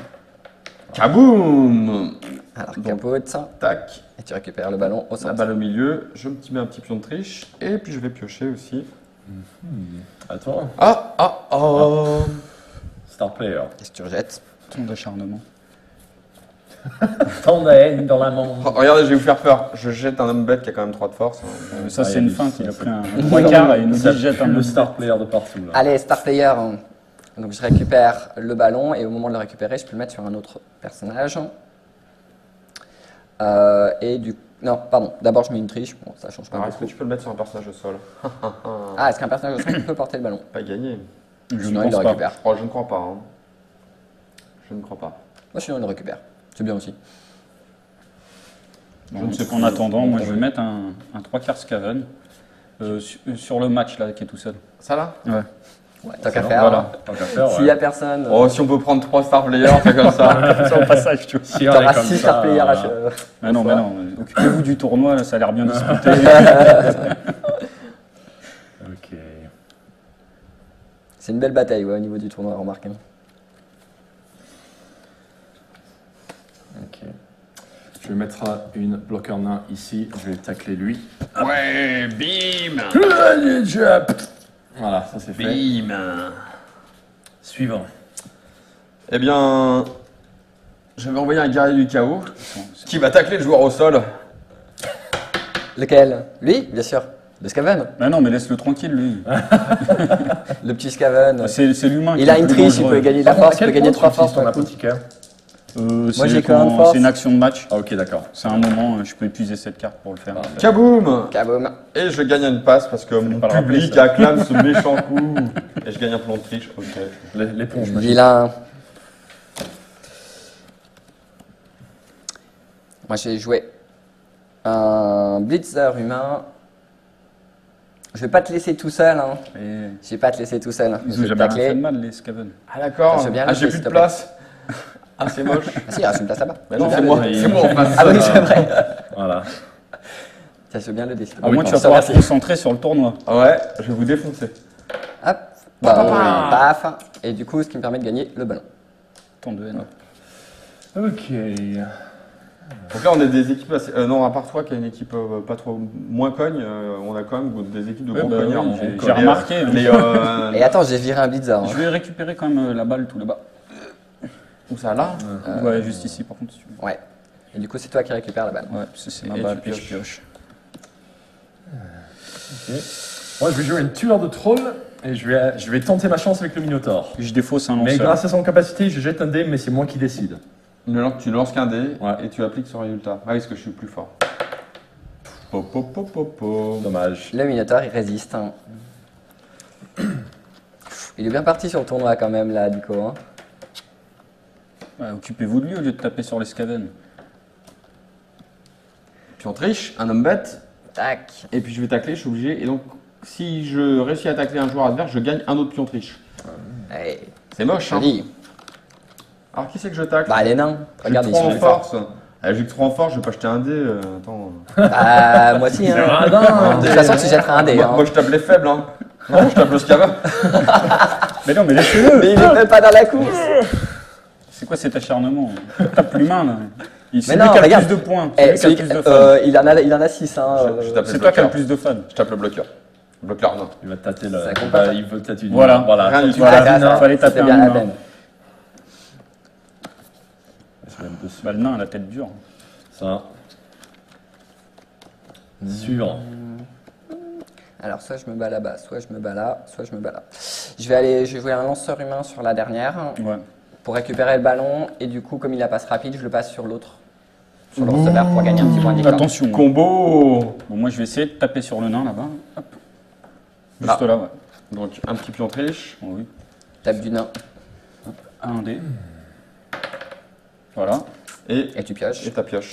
Kaboum. Alors, Donc. capote, Tac. et tu récupères le ballon au La centre. balle au milieu. Je me mets un petit pion de triche. Et puis je vais piocher aussi. À toi. Ah. Star Player. Qu'est-ce que tu rejettes? Ton d'acharnement. Tant de haine dans la main. Oh, regardez, je vais vous faire peur. Je jette un homme bête qui a quand même 3 de force. Ça, Ah, c'est il y a une du- feinte. ça, Il a ça. pris un 3/4 et il nous dit Ça jette un le autre. Star Player de partout là. Allez, star player. Donc, je récupère le ballon et au moment de le récupérer, je peux le mettre sur un autre personnage. Non, pardon. D'abord, je mets une triche. Bon, ça change pas Alors, est-ce que beaucoup. tu peux le mettre sur un personnage au sol? Ah, est-ce qu'un personnage au sol peut porter le ballon? Pas gagné. Je Sinon, ne il le pense pas. récupère. Oh, je ne crois pas. Hein. Je ne crois pas. Moi, sinon, il le récupère. C'est bien aussi. Bon, Je ne sais en pas. attendant, moi, je vais mettre un 3/4 Scaven sur le match là, qui est tout seul. Ça là? Ouais. Ouais, tant qu'à Excellent. faire. Voilà. Tant qu'à faire, S'il ouais. n'y a personne, Oh, si on peut prendre 3 star players, c'est comme ça. Sur le passage, tu vois. Si on est t'auras comme 6 ça, star players à voilà. Ah non, mais non. Occupez-vous du tournoi, là, ça a l'air bien disputé. Ok. c'est une belle bataille ouais, au niveau du tournoi, remarque. Ok. Je vais mettre une bloqueur nain ici. Je vais tacler lui. Ouais, bim. Voilà, ça c'est fait. Bim. Suivant. Eh bien, je vais envoyer un guerrier du chaos qui va tacler le joueur au sol. Lequel? Lui, bien sûr. Le Scaven. Bah non, mais laisse-le tranquille, lui. Le petit Scaven. C'est l'humain. Il a une triche, il peut gagner de la force, il peut gagner 3 forces. ton d'un coup. apothicaire. Moi, j'ai que un de force. C'est une action de match. Ah ok, d'accord. C'est un moment, je peux épuiser cette carte pour le faire. Kaboum. Kaboom. Et je gagne une passe parce que mon pas le rappeler, public ça. acclame ce méchant coup. Et je gagne un plan de triche. Ok. L'éponge magique. Vilain. Moi, j'ai joué un blitzer humain. Je vais pas te laisser tout seul. Hein. Et Je vais pas te laisser tout seul. ils Je ont vais te jamais rien tacler. fait de mal, les Scaven. Ah d'accord. Ça, je veux bien Ah le j'ai laisser, plus de s'il te plaît. place. Ah c'est moche. Ah si, il reste une place là-bas. Mais non, Je c'est veux moi. bien le- C'est moi en face. Ah oui, c'est vrai. Voilà. Ça, je veux bien le décider. Au moins, tu vas Je te pouvoir te remercie. concentrer sur le tournoi. Ouais, je vais vous défoncer. Hop. Bah, paf. Et du coup, ce qui me permet de gagner le ballon. Tant de haine. Ok. Donc là on est des équipes assez... non, à part toi qui a une équipe pas trop moins cogne, on a quand même des équipes de Ouais, gros bah cognards. oui, Donc, j'ai remarqué, hein. Les, Et attends, j'ai viré un blitzer. hein. Je vais récupérer quand même la balle tout là-bas. où ça là Ouais, juste ici par contre. Si tu veux. Ouais. Et du coup, c'est toi qui récupères la balle. Ouais, c'est ma Et balle, tu puis je pioche. Ok. Moi, je vais jouer une tueur de troll et je vais tenter ma chance avec le Minotaur. Puis je défausse un Mais lanceur. grâce à son capacité, je jette un dé, mais c'est moi qui décide. Tu lances qu'un dé Ouais. et tu appliques son résultat. Ah oui, parce que je suis plus fort. Pop, pop, pop, pop, pop. Dommage. Le Minotaur, il résiste. Hein. Il est bien parti sur le tournoi quand même, là, Nico. Hein. Ouais, occupez-vous de lui au lieu de taper sur les Skaven. Puis on triche, un homme bête, Tac. et puis je vais tacler, je suis obligé. Et donc, si je réussis à tacler un joueur adverse, je gagne un autre pion triche. Allez, C'est moche, hein. joli. Alors, qui c'est que je tacle? Bah, les nains. J'ai Regarde, que ils 3 sont en force. J'ai que 3 en force, je vais pas jeter un dé. Attends. Ah, moi aussi. Hein. De toute façon, tu jetteras un dé. Moi, Hein. moi, je tape les faibles, hein. Non, je tape le Skaven. Mais non, mais laissez-le. Mais il est même pas dans la course. C'est quoi cet acharnement? Tape l'humain, là. C'est Mais lui non, qui a le regarde. plus de points. Eh, C'est lui qui a le plus de fans. il en a 6. Hein. Je tape C'est le toi qui as le bloqueur. plus de fans. Je tape le bloqueur. Le bloqueur, non. Il va tâter le. Ça compte pas. Il veut tâter une. Voilà. Rien du tout. Voilà, Ah, ça, fallait ça, taper c'est bien un la humain. peine. C'est même dessus. Bah, le nain a la tête dure. Ça. Suivant. Alors, soit je me bats là-bas, soit je me bats là, soit je me bats là. Je vais jouer un lanceur humain sur la dernière Ouais. pour récupérer le ballon. Et du coup, comme il a passe rapide, je le passe sur l'autre. Sur le receveur pour gagner un petit point d'écart. Attention. Combo. Bon, moi, je vais essayer de taper sur le nain là-bas. Hop. Juste Ah. là, ouais. Donc, un petit pion triche. Oh, oui. Tape du nain Un dé. Voilà. Et et tu pioches. ta pioche.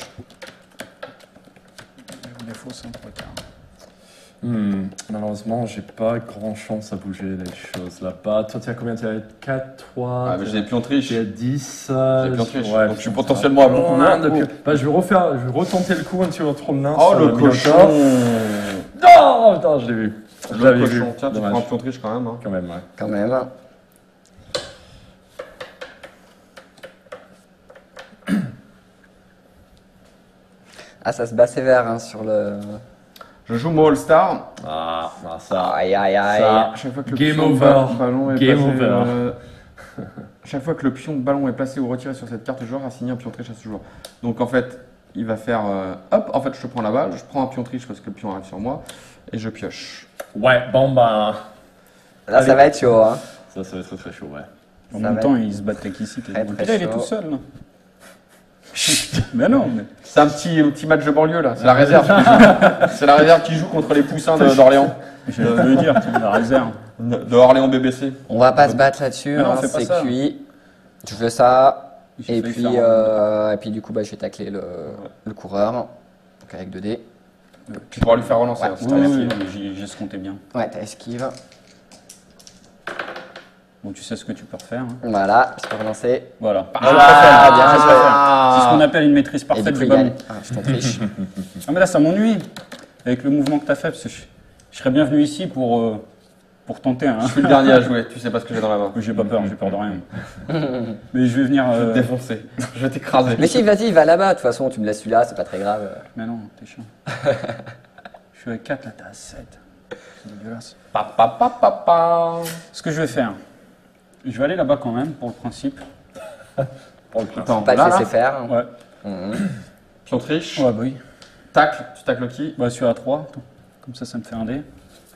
Je défausse un peu. Malheureusement, j'ai pas grand chance à bouger les choses là-bas. Toi, tu as combien? Tu as 4, 3. Ah, mais j'ai des pions triche. Tu as 10. J'ai des pions triche. ouais, Donc, je suis putain, potentiellement à ça va. beaucoup Plein moins. de pions. Bah, je vais retenter le coup un petit peu trop nain. Oh, sur le Minotaur. cochon. Non, putain, je l'ai vu. Je Le l'avais vu. cochon. Tiens, tu Dommage. prends un pion triche quand même. Hein. Quand même, ouais. Quand même. Ah, ça se bat sévère hein, sur le. Je joue mon All-Star. Ah, ça. Aïe, aïe, aïe. Ça. À chaque fois que le Game pion over. ballon est Game placé, over. chaque fois que le pion ballon est placé ou retiré sur cette carte, le joueur a signé un pion triche à ce joueur. Donc en fait, il va faire hop, en fait je te prends la balle, je prends un pion triche parce que le pion arrive sur moi et je pioche. Ouais, bon, bah. Là, ça va être chaud. Hein. Ça va être très très chaud, ouais. En Ça même va temps, il se battait qu'ici. Très, très Là, il est chaud. tout seul, là. Mais non, mais. C'est un petit match de banlieue là, c'est la réserve qui joue. C'est la réserve qui joue contre les poussins d'Orléans. Je vais le dire, tu me la réserve. De Orléans BBC. On va pas se battre là-dessus. Mais non, hein, fais pas c'est ça. cuit. Je fais ça. J'ai Et failli puis, faire du coup, bah, je vais tacler le coureur. Donc avec 2 dés. Tu pourras lui faire relancer. Ouais. hein, c'est Oui, très oui, bien. oui, j'ai escompté bien. Ouais, t'as esquive. Bon, tu sais ce que tu peux refaire. hein. Voilà, je peux relancer. Voilà. Ah, bien, Je je préfère. Ah. C'est ce qu'on appelle une maîtrise Et parfaite du coup, du il gagne. ballon. Ah, je t'en triche. Ah, mais là, ça m'ennuie. Avec le mouvement que tu as fait, parce que je serais bien venu ici pour tenter un. Je suis le dernier à jouer, tu sais pas ce que j'ai dans la main. J'ai pas peur, j'ai peur de rien. Mais je vais venir. Je vais te défoncer, je vais t'écraser. Mais si, vas-y, va là-bas. De toute façon, tu me laisses celui-là, c'est pas très grave. Mais non, t'es chiant. Je suis à 4, là, t'es à 7. C'est dégueulasse. Pa, pa, pa, pa, pa. Ce que je vais faire, je vais aller là-bas quand même, pour le principe. Attends, Pas te là, là, laisser faire. Ouais. Mhm. pion triche, Ouais, bah oui. tacle, tu tacles qui? Bah, celui à 3. Comme ça me fait un dé.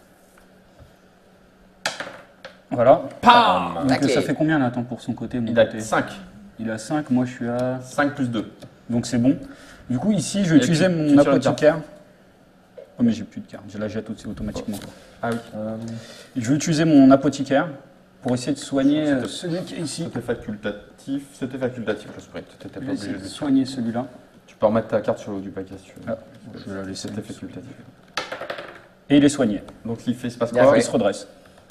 Voilà. Pam. Donc, Taclé. ça fait combien là, attends, pour son côté, mon Il a côté 5, Il a 5, moi je suis à. 5 plus 2. Donc c'est bon. Du coup, ici, je vais Et utiliser tu mon tires une apothicaire. Oh, mais j'ai plus de carte. Je la jette aussi automatiquement. Ah oui, Je vais utiliser mon apothicaire pour essayer de soigner C'était- celui qui est ici. c'était facultatif le sprint, tu n'étais Je pas vais obligé essayer de de le faire. soigner celui-là. Tu peux remettre ta carte sur le haut du paquet si tu veux. Ah, je vais la laisser. C'était facultatif. Et il est soigné. Donc il se passe Bien quoi? joué. Il se redresse.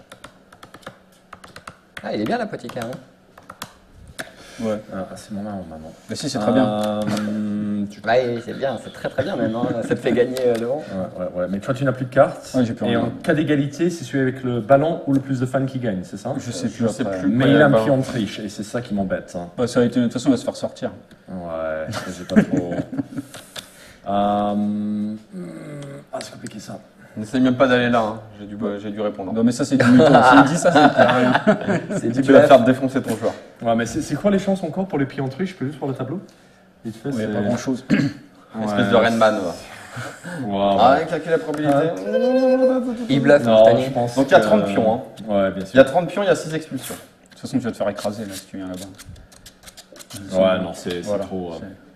Ah, il est bien l'apothicaire. Hein. Ouais. Ah, c'est mon arme maintenant. Mais si, c'est très bien. Ouais, c'est bien, c'est très très bien même. Hein. Ça te fait gagner le vent. Ouais. Mais toi, tu n'as plus de cartes. Ouais, j'ai plus Et rien. en cas d'égalité, c'est celui avec le ballon ou le plus de fans qui gagne, c'est ça? Je sais Je plus. sais après. plus. Mais Ouais, il a un ballon. pion de triche et c'est ça qui m'embête. hein. Bah, ça a été, de toute façon, il va se faire sortir. Ouais, j'ai pas trop. Ah, c'est compliqué ça. N'essaye même pas d'aller là, hein. J'ai dû répondre. Non, mais ça, c'est du mytho. S'il me dit ça, c'est plus rien. C'est du Tu vas te bluff. faire défoncer ton joueur. Ouais, mais c'est quoi les chances encore pour les pions de triche? Je peux juste voir le tableau? Vite fait, Il n'y a c'est- pas grand chose. Espèce de Rainman. Wow. Ah, calcule la probabilité. Il bluffe, Non, Tony. je pense Donc il y a que- 30 pions. Hein. Ouais, bien Il y sûr. a 30 pions, il y a 6 expulsions. De toute façon, tu vas te faire écraser là si tu viens là-bas. Ouais, non, c'est Voilà. trop.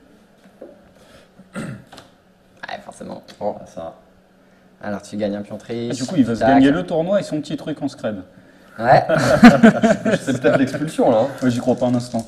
Ouais, forcément. Ça. Alors tu gagnes un pion Ah, triche. du coup, il va se Tac. gagner le tournoi et son petit truc en scred. Ouais. C'est peut-être l'expulsion là. Hein. Ouais, j'y crois pas un instant.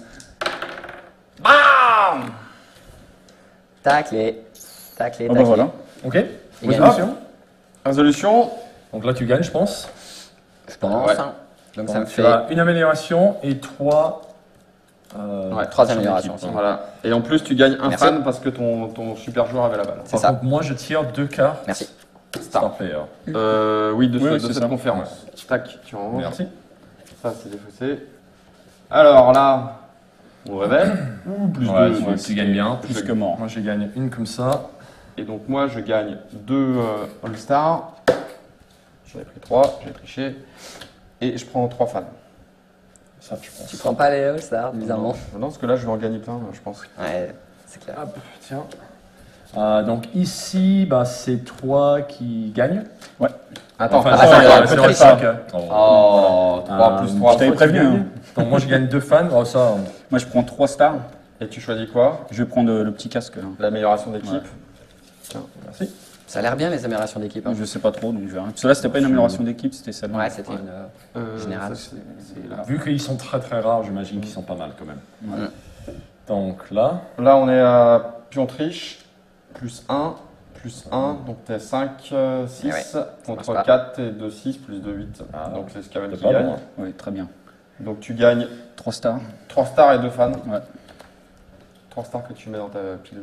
Taclé. Taclé, Ah taclé. bah voilà. Ok. Il gagne. Résolution. Résolution. Donc là, tu gagnes, je pense. Je pense. Ouais. Hein. Donc ça Donc, me tu fait as une amélioration et 3. Ouais, 3 améliorations aussi. Voilà. Et en plus, tu gagnes un Merci. fan parce que ton super joueur avait la balle. C'est Par ça. contre, moi, je tire 2 cartes. Merci. Star player. Oui, de, Oui, ce- oui, de c'est cette ça. conférence. Tac, tu ranges. Merci. Ça, c'est défaussé. Alors là, on révèle. Plus Ouais, deux, tu gagnes bien. Plus que mort. Moi, j'ai gagné une comme ça. Et donc moi, je gagne 2 All-Star. J'en ai pris 3, j'ai triché. Et je prends 3 fans. Ça, je pense. Tu prends pas les All-Stars, bizarrement. Non, parce que là, je vais en gagner plein, je pense. Ouais, c'est clair. Hop, tiens. Donc ici, bah, c'est toi qui gagne. Attends, Enfin, ah, ça, ça, c'est ça, vrai, ça. cinq, hein. Oh, 3 plus 3. je t'avais prévenu. Hein. Donc moi, je gagne 2 fans. Oh, ça, Moi, je prends 3 stars. Et tu choisis quoi? Je vais prendre le petit casque là. L'amélioration d'équipe. merci. Ça a l'air bien les améliorations d'équipe. Hein. Je sais pas trop, donc je verrai. Parce que là, c'était pas une amélioration d'équipe, c'était celle-là. Ouais, c'était une. Général. ça, c'est là. Vu qu'ils sont très très rares, j'imagine qu'ils sont pas mal quand même. Donc là, Là, on est à pion triche, plus 1, donc t'es 5, 6, Eh ouais, contre marche pas. 4 et 2, 6, plus 2, 8. Ah, donc c'est Scaven t'es qui pas gagne. loin. Oui, très bien. Donc tu gagnes 3 stars. 3 stars et 2 fans. Ouais. 3 stars que tu mets dans ta pile.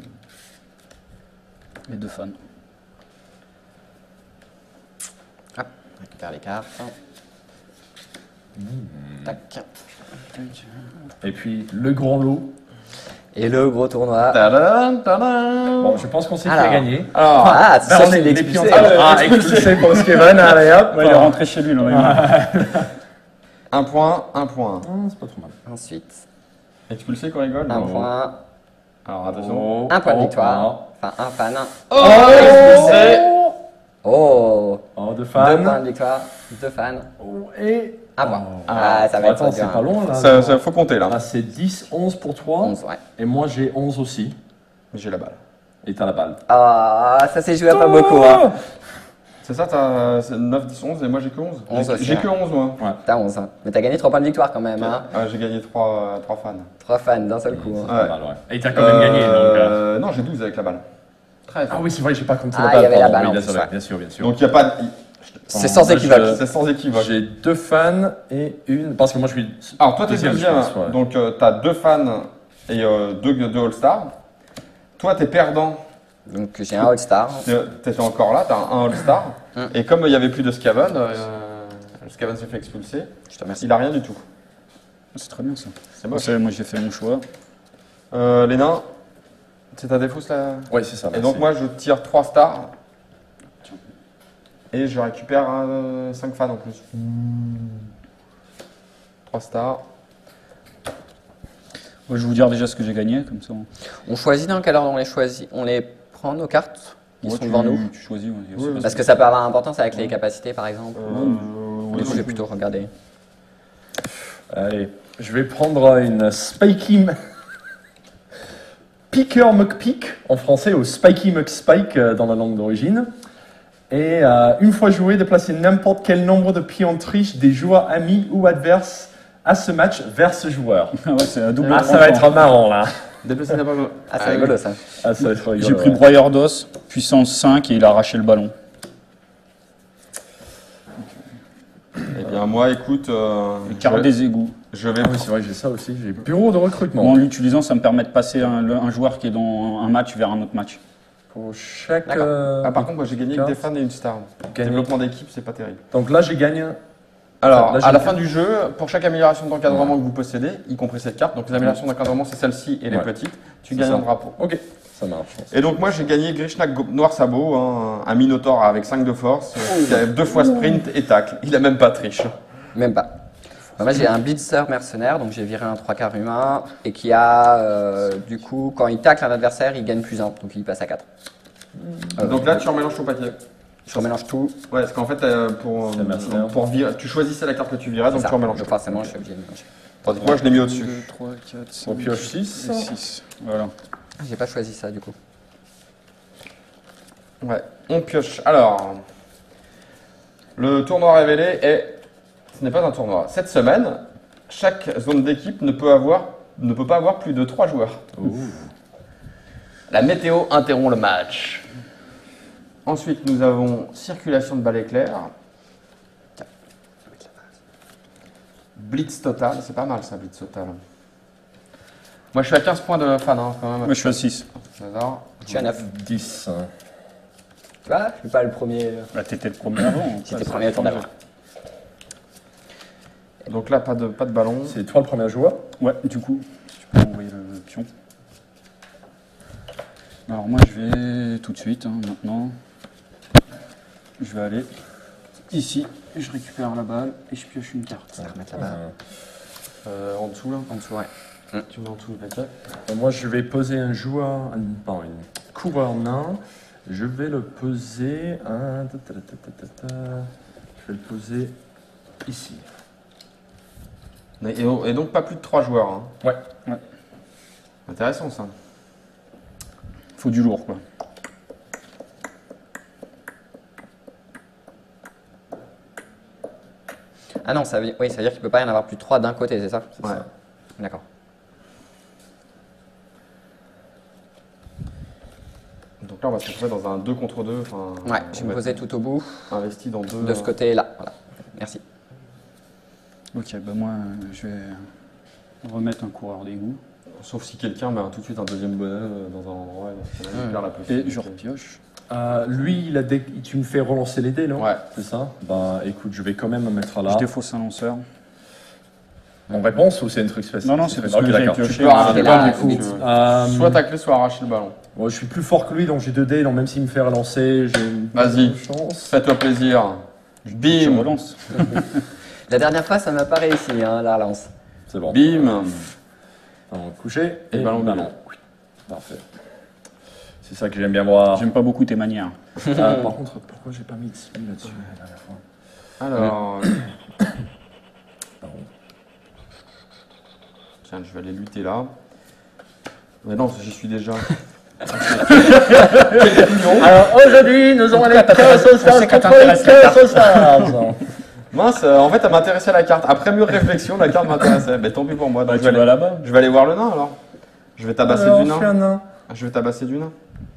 Les 2 fans. Récupère les cartes. Tac. et puis le grand lot. Et le gros tournoi. Tadam, tadam. Bon, je pense qu'on sait qui Alors. a gagné. Alors, Ah, Bah, ça on c'est est les pions. l'expulsé. Ah, expulsé pour Skeven, allez hop. Ouais, il est rentré chez lui, là. 1 point, 1 point. Ah, c'est pas trop mal. Ensuite, Expulsé qu'on rigole? un Non. point. Alors attention. Un point de Oh, victoire. Enfin, un fan. Oh, expulsé. Oh, Oh, 2 deux fans. points de victoire, 2 fans. Oh, et. Un point. Oh. Ah, ça va être Attends, dur. c'est pas long là. Ça faut compter là. Là, c'est 10, 11 pour toi. 11, ouais. Et moi, j'ai 11 aussi. J'ai la balle. Et t'as la balle. Ah, ça s'est joué à pas beaucoup. Hein. C'est ça, t'as 9, 10, 11 et moi j'ai que 11. 11 aussi, J'ai ouais. que 11 moi. T'as 11. Hein. Mais t'as gagné 3 points de victoire quand même. Hein. Ah, j'ai gagné 3 fans. 3 fans d'un seul coup. Hein. C'est pas mal, ouais. Et t'as quand même gagné. Donc, Non, j'ai 12 avec la balle. 13. Ah oui, c'est vrai, j'ai pas compté Ah, la balle. il y avait la pardon. balle Oui, en plus, désolé, ouais. bien sûr, bien sûr. Donc il n'y a pas. C'est sans Moi, équivoque. C'est sans équivoque. J'ai 2 fans et une. Parce que moi, je suis. Alors toi t'es Deuxième, deuxième, je pense, ouais. donc t'as 2 fans et 2 All-Stars. Toi t'es perdant, Donc j'ai un All-Star. t'étais encore là, t'as un All-Star. Et comme il n'y avait plus de Scaven, le Scaven s'est fait expulser, Je te remercie. il a rien du tout. C'est très bien ça. C'est moche. Moi, j'ai fait mon choix. Les nains, c'est ta défausse là. Oui, c'est ça. Et donc moi je tire 3 stars. Et je récupère 5 fans en plus. 3 stars. Moi, je vais vous dire déjà ce que j'ai gagné, comme ça. On choisit dans quelle ordre on les choisit. On les prend nos cartes. Ils Ouais, sont devant nous. Tu choisis. Ouais, Oui, oui. Parce que ça peut avoir importance avec les capacités par exemple. Oui, Du coup, je vais plutôt regarder. Allez, je vais prendre une Spiky. Picker McPick en français ou Spiky McSpike dans la langue d'origine. Et une fois joué, déplacer n'importe quel nombre de pions de triche des joueurs amis ou adverses à ce match vers ce joueur. Ah ouais, c'est un double Ah, ça va être marrant là. Déplacer n'a pas. Ah, c'est rigolo ça. Ah, ça va être rigolo. J'ai pris ouais. Broyeur d'os, puissance 5, et il a arraché le ballon. Eh bien moi écoute, Carte des égouts. je vais Ah oui, c'est vrai, j'ai ça aussi. J'ai bureau de recrutement. Bon, en l'utilisant, ça me permet de passer un joueur qui est dans un match vers un autre match. Pour chaque. D'accord. Ah, par contre, moi j'ai gagné avec carte. des fans et une star. Gagné. Développement d'équipe, c'est pas terrible. Donc là, j'ai gagné. Alors, Là, j'ai à la une fin carte. du jeu, pour chaque amélioration d'encadrement que vous possédez, y compris cette carte, donc les améliorations d'encadrement, c'est celle-ci et les Ouais. petites, tu C'est gagnes ça. un drapeau. Ok, ça marche. Et donc, moi j'ai gagné Grishnak Noir Sabot, hein, un Minotaur avec 5 de force, qui a 2 fois sprint et tacle. Il a même pas triche. Même pas. Moi, j'ai un blitzer mercenaire, donc j'ai viré un 3/4 humain, et qui a, du coup, quand il tacle un adversaire, il gagne +1, donc il passe à 4. Donc là, tu remélanges ton paquet. Je remélange tout. Ouais, parce qu'en fait, C'est mercenaire. pour virer, tu choisissais la carte que tu virais, donc Ça. tu remélanges. Donc forcément, je suis obligé de mélanger. Tandis que moi, je l'ai mis au-dessus. 2, 3, 4, 5, On pioche 6. 6. Voilà. J'ai pas choisi ça, du coup. Ouais, on pioche. Alors, le tournoi révélé est. Ce n'est pas un tournoi. Cette semaine, chaque zone d'équipe ne peut pas avoir plus de 3 joueurs. La météo interrompt le match. Ensuite, nous avons circulation de balles éclairs. Blitz total, c'est pas mal ça, blitz total. Moi, je suis à 15 points de fan, hein, quand même. Moi, je suis à 6. J'adore. Je suis à 9. 10. Tu vois, je suis pas le premier. Bah, t'étais le premier avant. J'étais le premier à tour d'avant. Donc là, pas de ballon. C'est toi le premier joueur. Ouais, du coup, si tu peux envoyer le pion. Alors moi, je vais tout de suite, hein, maintenant. Je vais aller ici, je récupère la balle et je pioche une carte. Je vais remettre là-bas. En dessous, là. En dessous, ouais. Tu mets en dessous le paquet. Moi, je vais poser un joueur, pardon, une coureur nain. Je vais le poser. Je vais le poser ici. Et donc pas plus de 3 joueurs. Hein. Ouais. Intéressant ça. Faut du lourd, quoi. Ah non, ça veut dire qu'il ne peut pas y en avoir plus de 3 d'un côté, c'est ça? Ouais. D'accord. Donc là, on va se retrouver dans un 2 contre 2. Ouais, je vais me poser tout au bout, Investi dans deux. de ce côté-là. Voilà. Merci. Ok, bah moi, je vais remettre un coureur d'égout Sauf si quelqu'un met tout de suite un deuxième bonhomme dans un endroit. Et dans ce cas-là, il perd la et possibilité. je repioche. Lui, tu me fais relancer les dés, non? Ouais. C'est ça? Bah écoute, je vais quand même me mettre là. Je défausse un lanceur. En réponse ou c'est un truc spécial? Non, non, c'est parce Ok, que j'avais d'accord. pioché. Tu peux arracher là, là, du coup. vite. Soit tacler, soit arracher le ballon. Bon, je suis plus fort que lui, donc j'ai 2 dés, donc même s'il me fait relancer, j'ai une Vas-y. bonne chance. Fais-toi plaisir. Je Bim. relance. La dernière fois, ça m'a pas réussi, hein, la relance. C'est bon. Bim. Alors, coucher Et ballon ballon. ballon. Oui. Parfait. C'est ça que j'aime bien voir. J'aime pas beaucoup tes manières. Par contre, pourquoi j'ai pas mis de SMI là-dessus la dernière fois? Alors. Pardon. Tiens, je vais aller lutter là. Mais non, j'y suis déjà. Alors aujourd'hui, nous aurons les Chaos All Stars contre les Chaos All Stars. Mince, en fait, elle m'intéressait la carte. Après mûre réflexion, la carte m'intéressait. Mais tant pis pour moi. Donc Bah, je, tu vais vas aller, là-bas. je vais aller voir le nain alors. Je vais tabasser Alors, du je suis un nain. nain. Je vais tabasser du nain.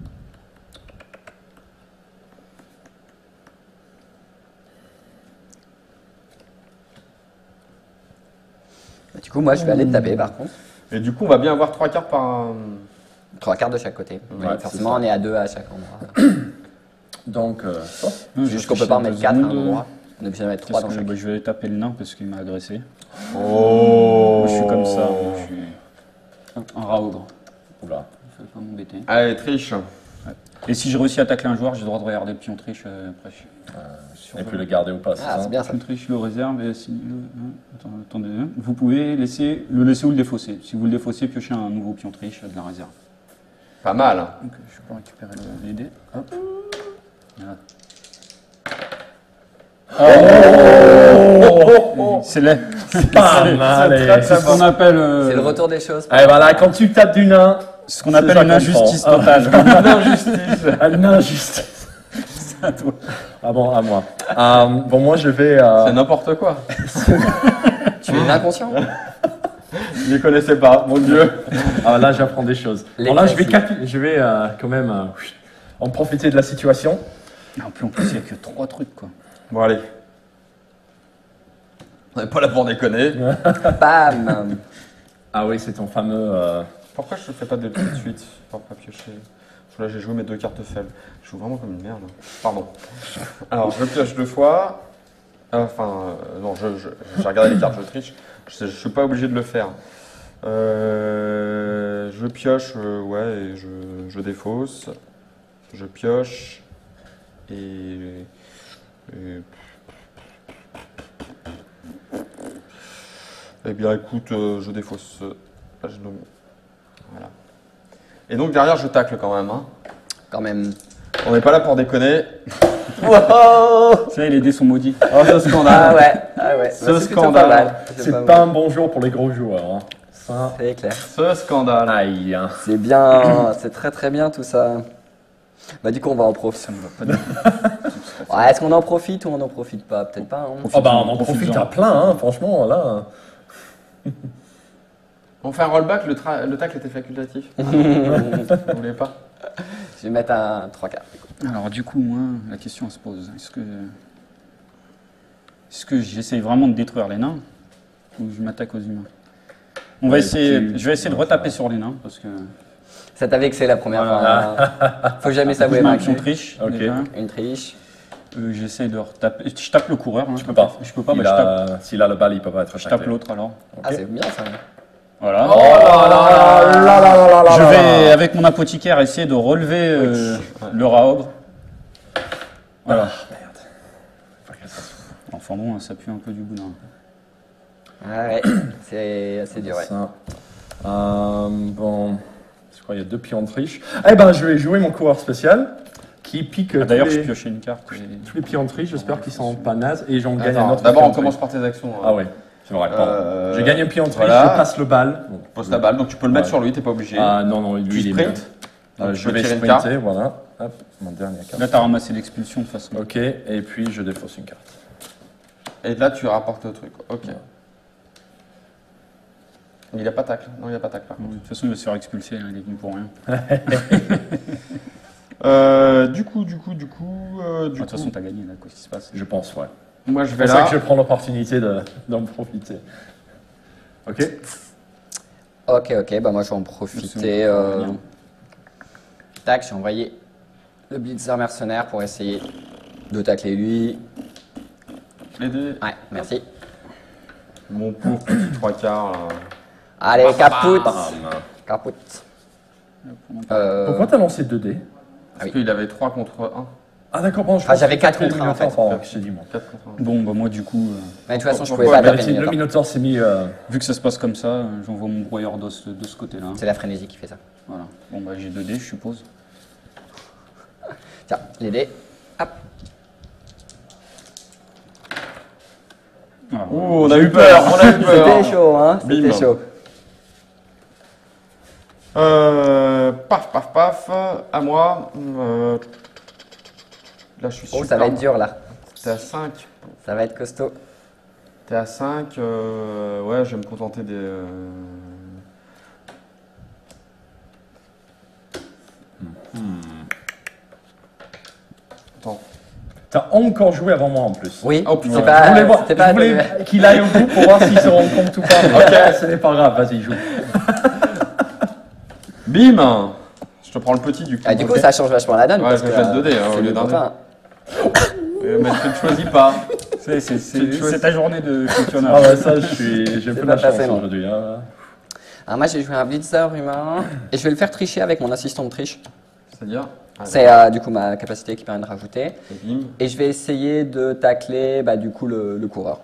Du coup, moi, je vais aller te taper, par contre. Et du coup, on va bien avoir 3 cartes par. 3 cartes de chaque côté. Ouais, Oui, c'est forcément, ça. on est à 2 à chaque endroit. Donc, Non, Juste qu'on peut pas en mettre 4 à un endroit. On est obligé d'en mettre 3 dans chaque. Bah, je vais taper le nain parce qu'il m'a agressé. Oh. Moi, je suis comme ça. Moi, je suis un raogre. oula. Je vais pas m'embêter. Allez, triche. Et si je réussis à tacler un joueur, j'ai le droit de regarder le pion triche après. Et puis le garder ou pas, c'est Ah, ça? c'est bien ça. Pion triche, le réserve et attendez, vous pouvez le laisser ou le défausser. Si vous le défaussez, piochez un nouveau pion triche de la réserve. Pas mal. Hein. Donc je peux récupérer les dés. Hop. Voilà. C'est laid. Pas mal. C'est ce qu'on appelle, C'est le retour des choses. Et voilà, quand tu tapes du nain, ce qu'on c'est appelle ça une qu'on injustice prend. totale. une injustice. À toi. Ah bon, à moi. Bon, moi je vais. C'est n'importe quoi. Tu es inconscient. Je les connaissais pas, mon dieu. Là, j'apprends des choses. Les Bon, là, je vais, classiques. quand même en profiter de la situation. En plus, il n'y a que 3 trucs, quoi. Bon, allez. On n'est pas là pour déconner. Bam. Ah oui, c'est ton fameux. Pourquoi je ne fais pas de petites suites pour pas piocher? Parce que là, j'ai joué mes 2 cartes faibles. Je joue vraiment comme une merde. Pardon. Alors, je pioche 2 fois. Non, j'ai regardé les cartes, je triche. Je ne suis pas obligé de le faire. Je pioche, ouais, et je défausse. Je pioche. Et Eh bien, écoute, je défausse. Là, je le mets. Voilà. Et donc, derrière, je tacle quand même. Hein. Quand même. On n'est pas là pour déconner. Ça, les dés sont maudits. Oh, ce scandale. Ah ouais. Ce Bah, c'est plutôt scandale. pas mal. C'est pas un bon jour pour les gros joueurs. Hein. Ça. C'est clair. Ce scandale. Aïe. Hein. C'est bien, c'est très très bien tout ça. Bah du coup on va en profiter. Ça me va pas du tout. Ouais, est-ce qu'on en profite ou on n'en profite pas? Peut-être pas. Hein. Oh bah on en Profite-en. profite à plein, hein, franchement, là. On fait un rollback, le tacle était facultatif. Vous voulez pas? Je vais mettre un 3 quarts. Alors du coup, moi, la question se pose. Est-ce que j'essaye vraiment de détruire les nains ou je m'attaque aux humains? On va Ouais, essayer. tu- Je vais essayer de retaper sur les nains parce que Ça t'a vexé la première Voilà. fois. Faut jamais s'avouer je mets un vaincu. pion triche. Ok. déjà. Une triche. J'essaye de retaper. Je tape le coureur. Hein, Je peux pas. Je peux pas. Il Mais a- S'il a le bal, il peut pas être je attaqué. tape l'autre alors. Ah c'est bien ça. Voilà. Oh là là là là là là Je là vais, là. avec mon apothicaire, essayer de relever le rat-ogre. Voilà. Enfin bon, ça pue un peu du boudin. Ah ouais, c'est assez dur ouais. Ça. Bon, je crois qu'il y a 2 pions de triche. Eh ben, je vais jouer mon coureur spécial qui pique Ah, D'ailleurs, tous, je les, piochais une carte. tous les pions de triche. J'espère qu'ils sont pas nazes et j'en gagne un Attends, autre. d'abord, pion on de commence triche. par tes actions. hein. Ah ouais, c'est vrai. pardon. Je gagne un pion de triche, voilà. je passe le bal. Bon. Pose ta balle, donc tu peux le mettre Ouais. sur lui, t'es pas obligé. Ah non, non, lui, Tu il est sprints. mieux. Donc, Je tu peux vais tirer une sprinter, carte. voilà. Hop, mon dernier carte. Là, tu as ramassé l'expulsion de toute façon. Ok, et puis je défausse une carte. Et là, tu rapportes le truc. Ok. Il a pas tacle. Non, il a pas tacle. Par contre. De toute façon, il va se faire expulser, hein, il est venu pour rien. Du coup. De toute façon, tu as gagné là, quoi, qu'est-ce qui se passe? Je pense, ouais. Moi, je C'est vais pour ça là. que je prends l'opportunité d'en profiter. Ok. Ok, bah moi je vais en profiter. Tac, j'ai envoyé le blitzer mercenaire pour essayer de tacler lui. Les deux. Ouais, merci. Mon pauvre petit 3 quarts. Là. Allez, capoute. Bam. Capoute. Pourquoi t'as lancé 2 dés? Parce qu'il avait 3 contre 1. Ah d'accord, bon, je Ah, pense j'avais que 4 c'était contre le 1, en fait. Minotaur, pardon, je t'ai dit moi. 4 contre 1. Bon, bah moi, du coup, Mais de toute façon, je Pourquoi pouvais pas Mais taper Le le Minotaur. Minotaur s'est mis... vu que ça se passe comme ça, j'envoie mon broyeur d'os de ce côté-là. C'est la frénésie qui fait ça. Voilà. Bon, bah j'ai 2 dés, je suppose. Tiens, les dés. Hop. Voilà. Oh, on a eu peur. On a eu peur. C'était chaud, hein. C'était Bim. chaud. Paf. À moi. Là, je suis super. Oh, ça va être dur là. T'es à 5. Ça va être costaud. T'es à 5. Ouais, je vais me contenter des. Attends. T'as encore joué avant moi en plus. Oui, Oh, putain. c'est Je pas. voulais, voir- C'était je pas. voulais qu'il aille au bout pour voir s'il se rend compte ou pas. Ok, ce n'est pas grave, vas-y, joue. Bim. Je te prends le petit du coup. Ah, du coup, ça change vachement la donne. Ouais, parce je vais que, mettre 2 dés, hein, c'est au lieu le d'un dé. copain. Mais tu ne choisis pas. C'est ta journée de championnat. Ah ouais, ça, j'ai C'est peu pas de chance passé, non. aujourd'hui. Hein. Alors moi, j'ai joué un blitzer humain et je vais le faire tricher avec mon assistant de triche. C'est-à-dire. C'est du coup ma capacité qui permet de rajouter. Bim. Et je vais essayer de tacler bah, du coup le coureur.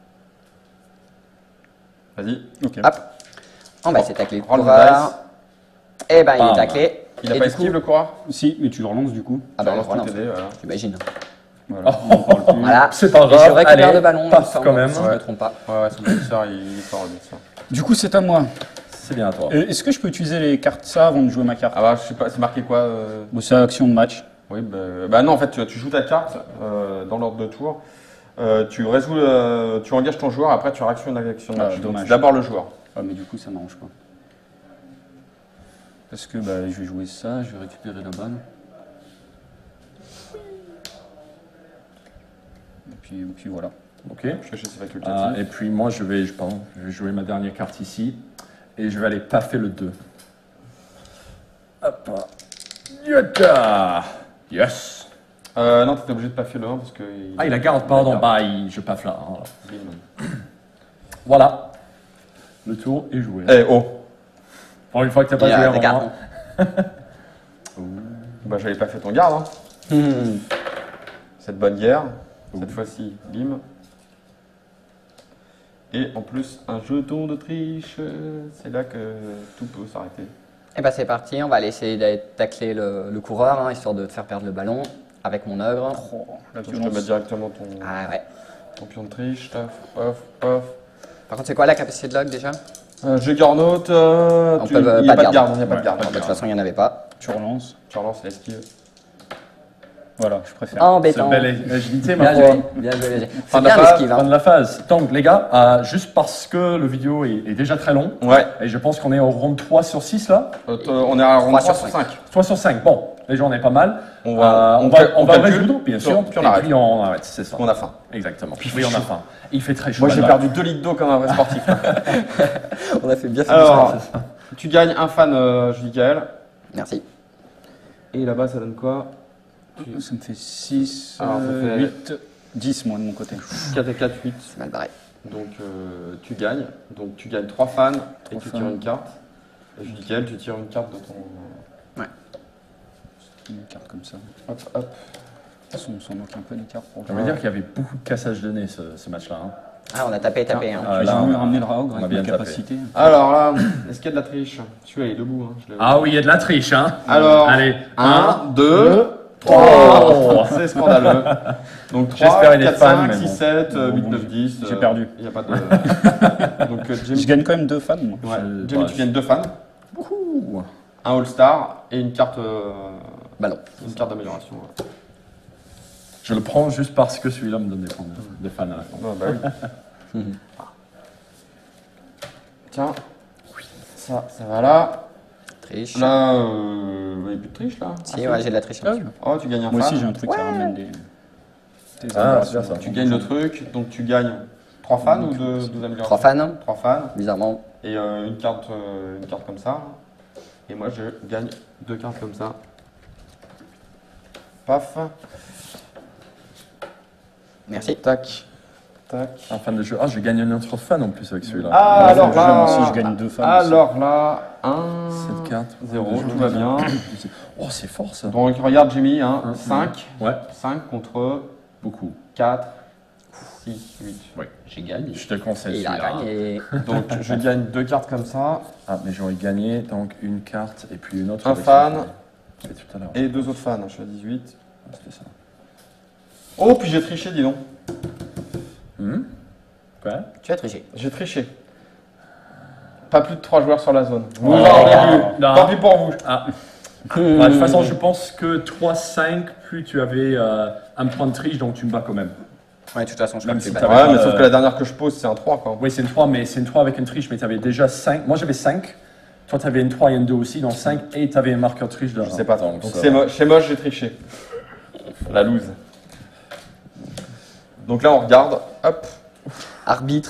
Vas-y. Ok. Hop. On va essayer de tacler le Roll the coureur. Et ben il Bam. est taclé. Il a Et pas du coup- esquive le coureur. Si, mais tu le relances du coup. Ah bah Alors, voilà, tous tes dés, voilà. j'imagine. Voilà. On en parle plus. Voilà. C'est pas Et je grave, récupère allez, le ballon, il me passe semble, quand même. si je ne me trompe pas. Ouais, son blesseur, il est fort le blesseur. Du coup, c'est à moi. C'est bien à toi. Est-ce que je peux utiliser les cartes ça avant de jouer ma carte? Ah bah, je sais pas, c'est marqué quoi Bon, c'est action de match. Oui, bah non, en fait, tu joues ta carte dans l'ordre de tour. Tu résous, tu engages ton joueur, après tu réactionnes l'action de Ah, match. Donc, dommage. c'est d'abord le joueur. Ah, mais du coup, ça m'arrange pas. Parce que bah, je vais jouer ça, je vais récupérer la balle. Et puis voilà. Ok. Parce que je sais c'est facultatif. Et puis moi, je vais jouer ma dernière carte ici. Et je vais aller paffer le 2. Hop. Yata. Yes. Non, t'étais obligé de pas faire le 1 parce que. Ah, il a garde, pardon. garde. Bah, je paffe là. Hein, là. Bim. Voilà. Le tour est joué. Eh oh. Pour une fois que t'as pas Il y a joué des avant cartons. moi. Bah, j'avais pas fait ton garde. Hein. Cette bonne guerre. Cette fois-ci, bim. Et en plus, un jeton de triche. C'est là que tout peut s'arrêter. Et bah c'est parti, on va aller essayer d'aller tacler le coureur, hein, histoire de te faire perdre le ballon avec mon ogre. Oh, la Je te mets violence. directement Ah ouais. ton pion de triche. Taf, paf, paf. Par contre, c'est quoi la capacité de log déjà? Je garnote. On peut, Il n'y a pas de pas de garde. Il n'y a pas Ouais, de garde. De toute façon, il n'y en avait pas. Tu relances. Tu relances l'esquive. Voilà, je préfère. C'est Embêtant. belle agilité, ma Bien foi. joué, bien joué. Fin C'est de bien la phase, l'esquive. Fin Hein. de la phase. Donc, les gars, juste parce que le vidéo est déjà très long, Ouais. et je pense qu'on est au round 3 sur 6 là. On est à rond 3 3 sur sur 5. 3 sur 5. Bon, les gens, on est pas mal. On va on va calcule, résoudre, bien sûr. puis on arrête. Et puis on arrête, c'est ça. On a faim. Exactement. Oui, on a faim. Il fait très chaud. Moi, j'ai là-bas. perdu 2 litres d'eau comme un vrai sportif. On a fait bien Alors, c'est ça. tu gagnes un fan, Judicaël. Merci. Et là-bas, ça donne quoi? Ça me fait 6, Alors, ça fait 8, 10 moi de mon côté. 4 et 4, 8. C'est mal barré. Donc, tu gagnes. Donc, tu gagnes 3 fans et tu fans. tires une carte. Et Judicaël, tu tires une carte de ton. Une carte comme ça. Hop, hop. On s'en moque un peu des cartes pour Ça veut dire qu'il y avait beaucoup de cassage de nez ce match-là. Hein. Ah, on a tapé. Hein. Ah, J'ai là, voulu ramener le Raog on a avec bien ma tapé. capacité. Alors là, est-ce qu'il y a de la triche? Celui-là, il est debout. Hein. Je l'ai- Ah oui, il y a de la triche, hein. Alors, Allez, 1, 2, 3. 3. C'est scandaleux. Donc 3, J'espère il est 4, fan, 5, mais 6, bon. 7, Bon, 8, bon, 9, 10. j'ai perdu. Il n'y a pas de. Donc, Je Jamie, gagne quand même 2 fans moi. ouais, Je- Jamie, bah, tu gagnes 2 fans, Ouh. un All-Star et une carte, Ballon. une carte d'amélioration. Je le prends juste parce que celui-là me donne des fans à la fin. Ah, bah oui. Tiens, ça va là. Triche. Là, il n'y a plus de triche là. Si, ouais, j'ai de la triche un petit peu. Oh, tu gagnes un Moi fan. aussi j'ai un truc qui ramène des Ah, c'est bien ça. Tu gagnes le truc, donc tu gagnes 3 fans ou 2 améliorations 3 fans, 3 fans. bizarrement. Et une carte comme ça. Et moi, je gagne 2 cartes comme ça. Paf. Merci. Tac. Tac. Un fan de jeu. Ah, je gagne un autre fan en plus avec celui-là. Ah, Ouais, alors le jeu, là, moi aussi, je gagne 2 fans aussi. Alors là, 1, Cette carte. 0, tout va bien. Oh, c'est fort ça. Donc regarde Jimmy, hein, Un, 5. Ouais, 5 contre beaucoup. 4, 6, 8. Ouais. J'ai gagné. Je te conseille Et il a celui-là. gagné. Donc je gagne 2 cartes comme ça Ah, mais j'aurais gagné donc une carte et puis une autre. Un avec fan. celui-là. Et tout à l'heure. et 2 autres fans. Je suis à 18. C'était ça. Oh, puis j'ai triché, dis donc. Quoi? Tu as triché. J'ai triché. Pas plus de 3 joueurs sur la zone. Vous Oh, en avez vu. non. Tant pis pour vous. Ah. Bah, de toute façon, je pense que 3-5, plus tu avais un point de triche, donc tu me bats quand même. Ouais, de toute façon, je Même crois que si c'est t'as- bas. Ouais, mais pas, sauf que la dernière que je pose, c'est un 3 quoi. Oui, c'est une 3, mais c'est une 3 avec une triche, mais tu avais déjà 5. Moi, j'avais 5. Toi, tu avais une 3 et une 2 aussi, donc 5, et tu avais un marqueur triche de Je sais pas trop. Donc ça c'est va. moche, chez moche, j'ai triché. La loose. Donc là, on regarde. Hop. Arbitre.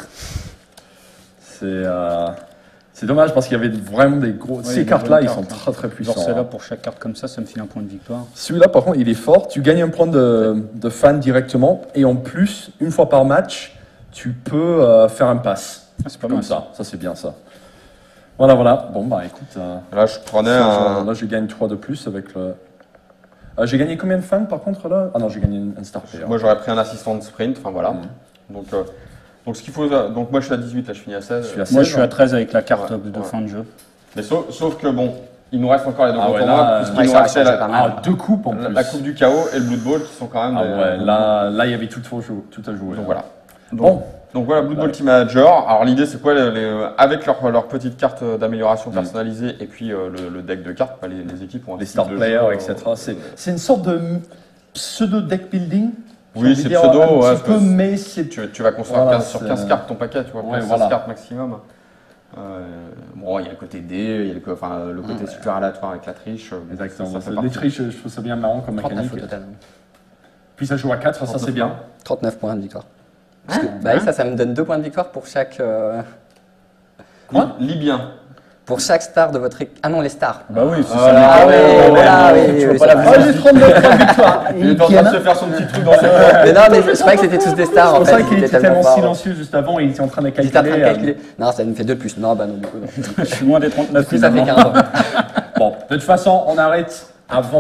C'est dommage parce qu'il y avait vraiment des gros. Ouais, Ces des cartes-là, bonnes ils sont cartes, très très puissants. Genre celle-là, hein. pour chaque carte comme ça me file un point de victoire. Celui-là, par contre, il est fort. Tu gagnes un point de fan directement. Et en plus, une fois par match, tu peux faire un pass. Ah, c'est pas Comme mal ça. Ça, c'est bien ça. Voilà, voilà. Bon, bah écoute. Là, je prenais un. Là, je gagne 3 de plus avec le. J'ai gagné combien de fans par contre là? Ah non, j'ai gagné un star player. Moi, j'aurais pris un assistant de sprint. Enfin voilà. Donc ce qu'il faut. Donc moi, je suis à 18. Là, je finis à 16. Je suis à Moi 16, je suis à 13 avec la carte Ouais, de ouais. fin de jeu. Mais sauf que bon, il nous reste encore les deux Ah gros ouais, tournois, là, puisqu'il ouais, nous ça restait va changer pas mal. Ah, 2 coupes en plus. la Coupe du Chaos et le Blood Bowl qui sont quand même. Ah des- ouais, là, il y avait tout à jouer. Donc voilà. Bon, Donc voilà, Blood Bowl Team Manager. Alors l'idée c'est quoi avec leur petite carte d'amélioration personnalisée et puis le deck de cartes, bah, les équipes ont un les style star de players, jeu, etc. C'est une sorte de pseudo deck building. Oui, J'ai envie c'est de dire pseudo, un ouais, petit peu, parce que mais c'est tu vas construire Voilà, 15 sur c'est- 15 cartes ton paquet, tu vois, Ouais, 15 voilà. cartes maximum. Bon, il y a le côté dé, il y a le côté super aléatoire avec la triche. exactement. Ça fait Les partie. triches, je trouve ça bien marrant comme 39 mécanique. au total. Puis ça joue à 4, ça 39 c'est bien. 39 points de victoire. Parce que, bah oui, ça me donne 2 points de victoire pour chaque, Quoi? Lis bien. pour chaque star de votre équipe. Ah non, les stars. Bah oui, c'est Voilà. ça. Ah ouais, voilà, oui, tu oui, vois oui, pas c'est la vrai. j'ai 39 points de victoire. Il est en train de se faire son petit truc dans ses Mais non, mais je croyais que c'était tous des stars C'est en pour fait. ça qu'il Ils était étaient tellement forts. silencieux juste avant et il était en train de J'étais en train de calculer. calculer. Non, ça me fait 2 de plus. Non, bah non, du coup, non. Je suis loin des 39 Du coup, ça fait finalement. 15. Bon, de toute façon, on arrête avant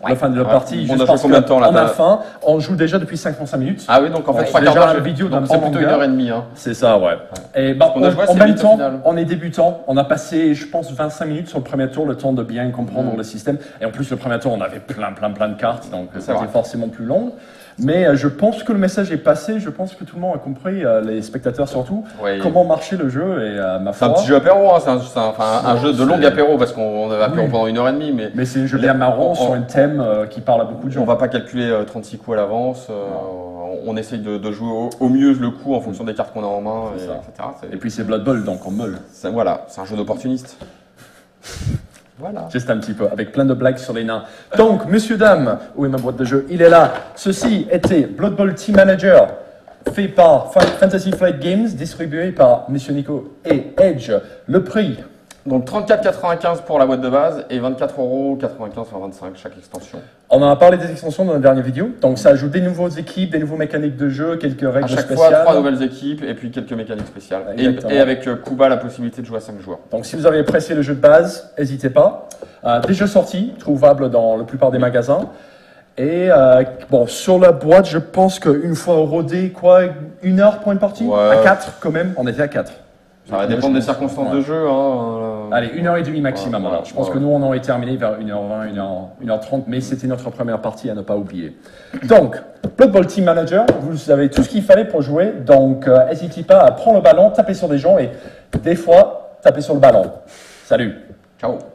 la fin de la Ouais. partie. On Juste a joué parce combien de temps, là, qu'on a t'as- faim, on joue déjà depuis 55 minutes. Ah oui, donc en fait, Ouais, 3 déjà, quarts d'heure. la vidéo donc d'un c'est bon plutôt longueur. 1h30. Hein. C'est ça, ouais. Et bah, qu'on a joué en assez même vite, au temps, final. on est débutant. On a passé, je pense, 25 minutes sur le premier tour, le temps de bien comprendre le système. Et en plus, le premier tour, on avait plein de cartes, donc c'était vrai. forcément plus long. Mais je pense que le message est passé. Je pense que tout le monde a compris, les spectateurs surtout, Ouais. comment marchait le jeu. Et ma C'est un foi, petit jeu apéro, hein. C'est un jeu de long c'est- apéro parce qu'on avait apéro Oui. pendant 1h30, mais mais c'est un jeu bien marrant sur un thème qui parle à beaucoup de on gens. va pas calculer 36 coups à l'avance. On essaye de jouer au mieux le coup en fonction des cartes qu'on a en main, C'est ça. etc. Et puis c'est Blood Bowl, donc on meule. Voilà, c'est un jeu d'opportuniste. Voilà. Juste un petit peu, avec plein de blagues sur les nains. Donc, messieurs, dames, où est ma boîte de jeu? Il est là. Ceci était Blood Bowl Team Manager, fait par Fantasy Flight Games, distribué par Monsieur Nico et Edge. Le prix, Donc 34,95 pour la boîte de base et 24,95 sur 25 chaque extension. on en a parlé des extensions dans la dernière vidéo. Donc, ça ajoute des nouvelles équipes, des nouveaux mécaniques de jeu, quelques À règles chaque spéciales. fois, 3 nouvelles équipes et puis quelques mécaniques spéciales. Exactement. Et avec Kuba, la possibilité de jouer à 5 joueurs. Donc, si vous avez apprécié le jeu de base, n'hésitez pas. Des jeux sortis, trouvables dans la plupart des magasins. Et bon, sur la boîte, je pense qu'une fois rodé, quoi, 1 heure pour une partie? Ouais. À 4 quand même, on était à 4. Ça va dépendre des circonstances de jeu. Hein. Allez, 1h30 maximum. Ouais, Alors, je pense ouais. que nous, on aurait terminé vers 1h20, 1h30, mais c'était notre première partie à ne pas oublier. Donc, Blood Bowl Team Manager, vous avez tout ce qu'il fallait pour jouer, donc n'hésitez pas à prendre le ballon, taper sur des gens et des fois, taper sur le ballon. Salut! Ciao.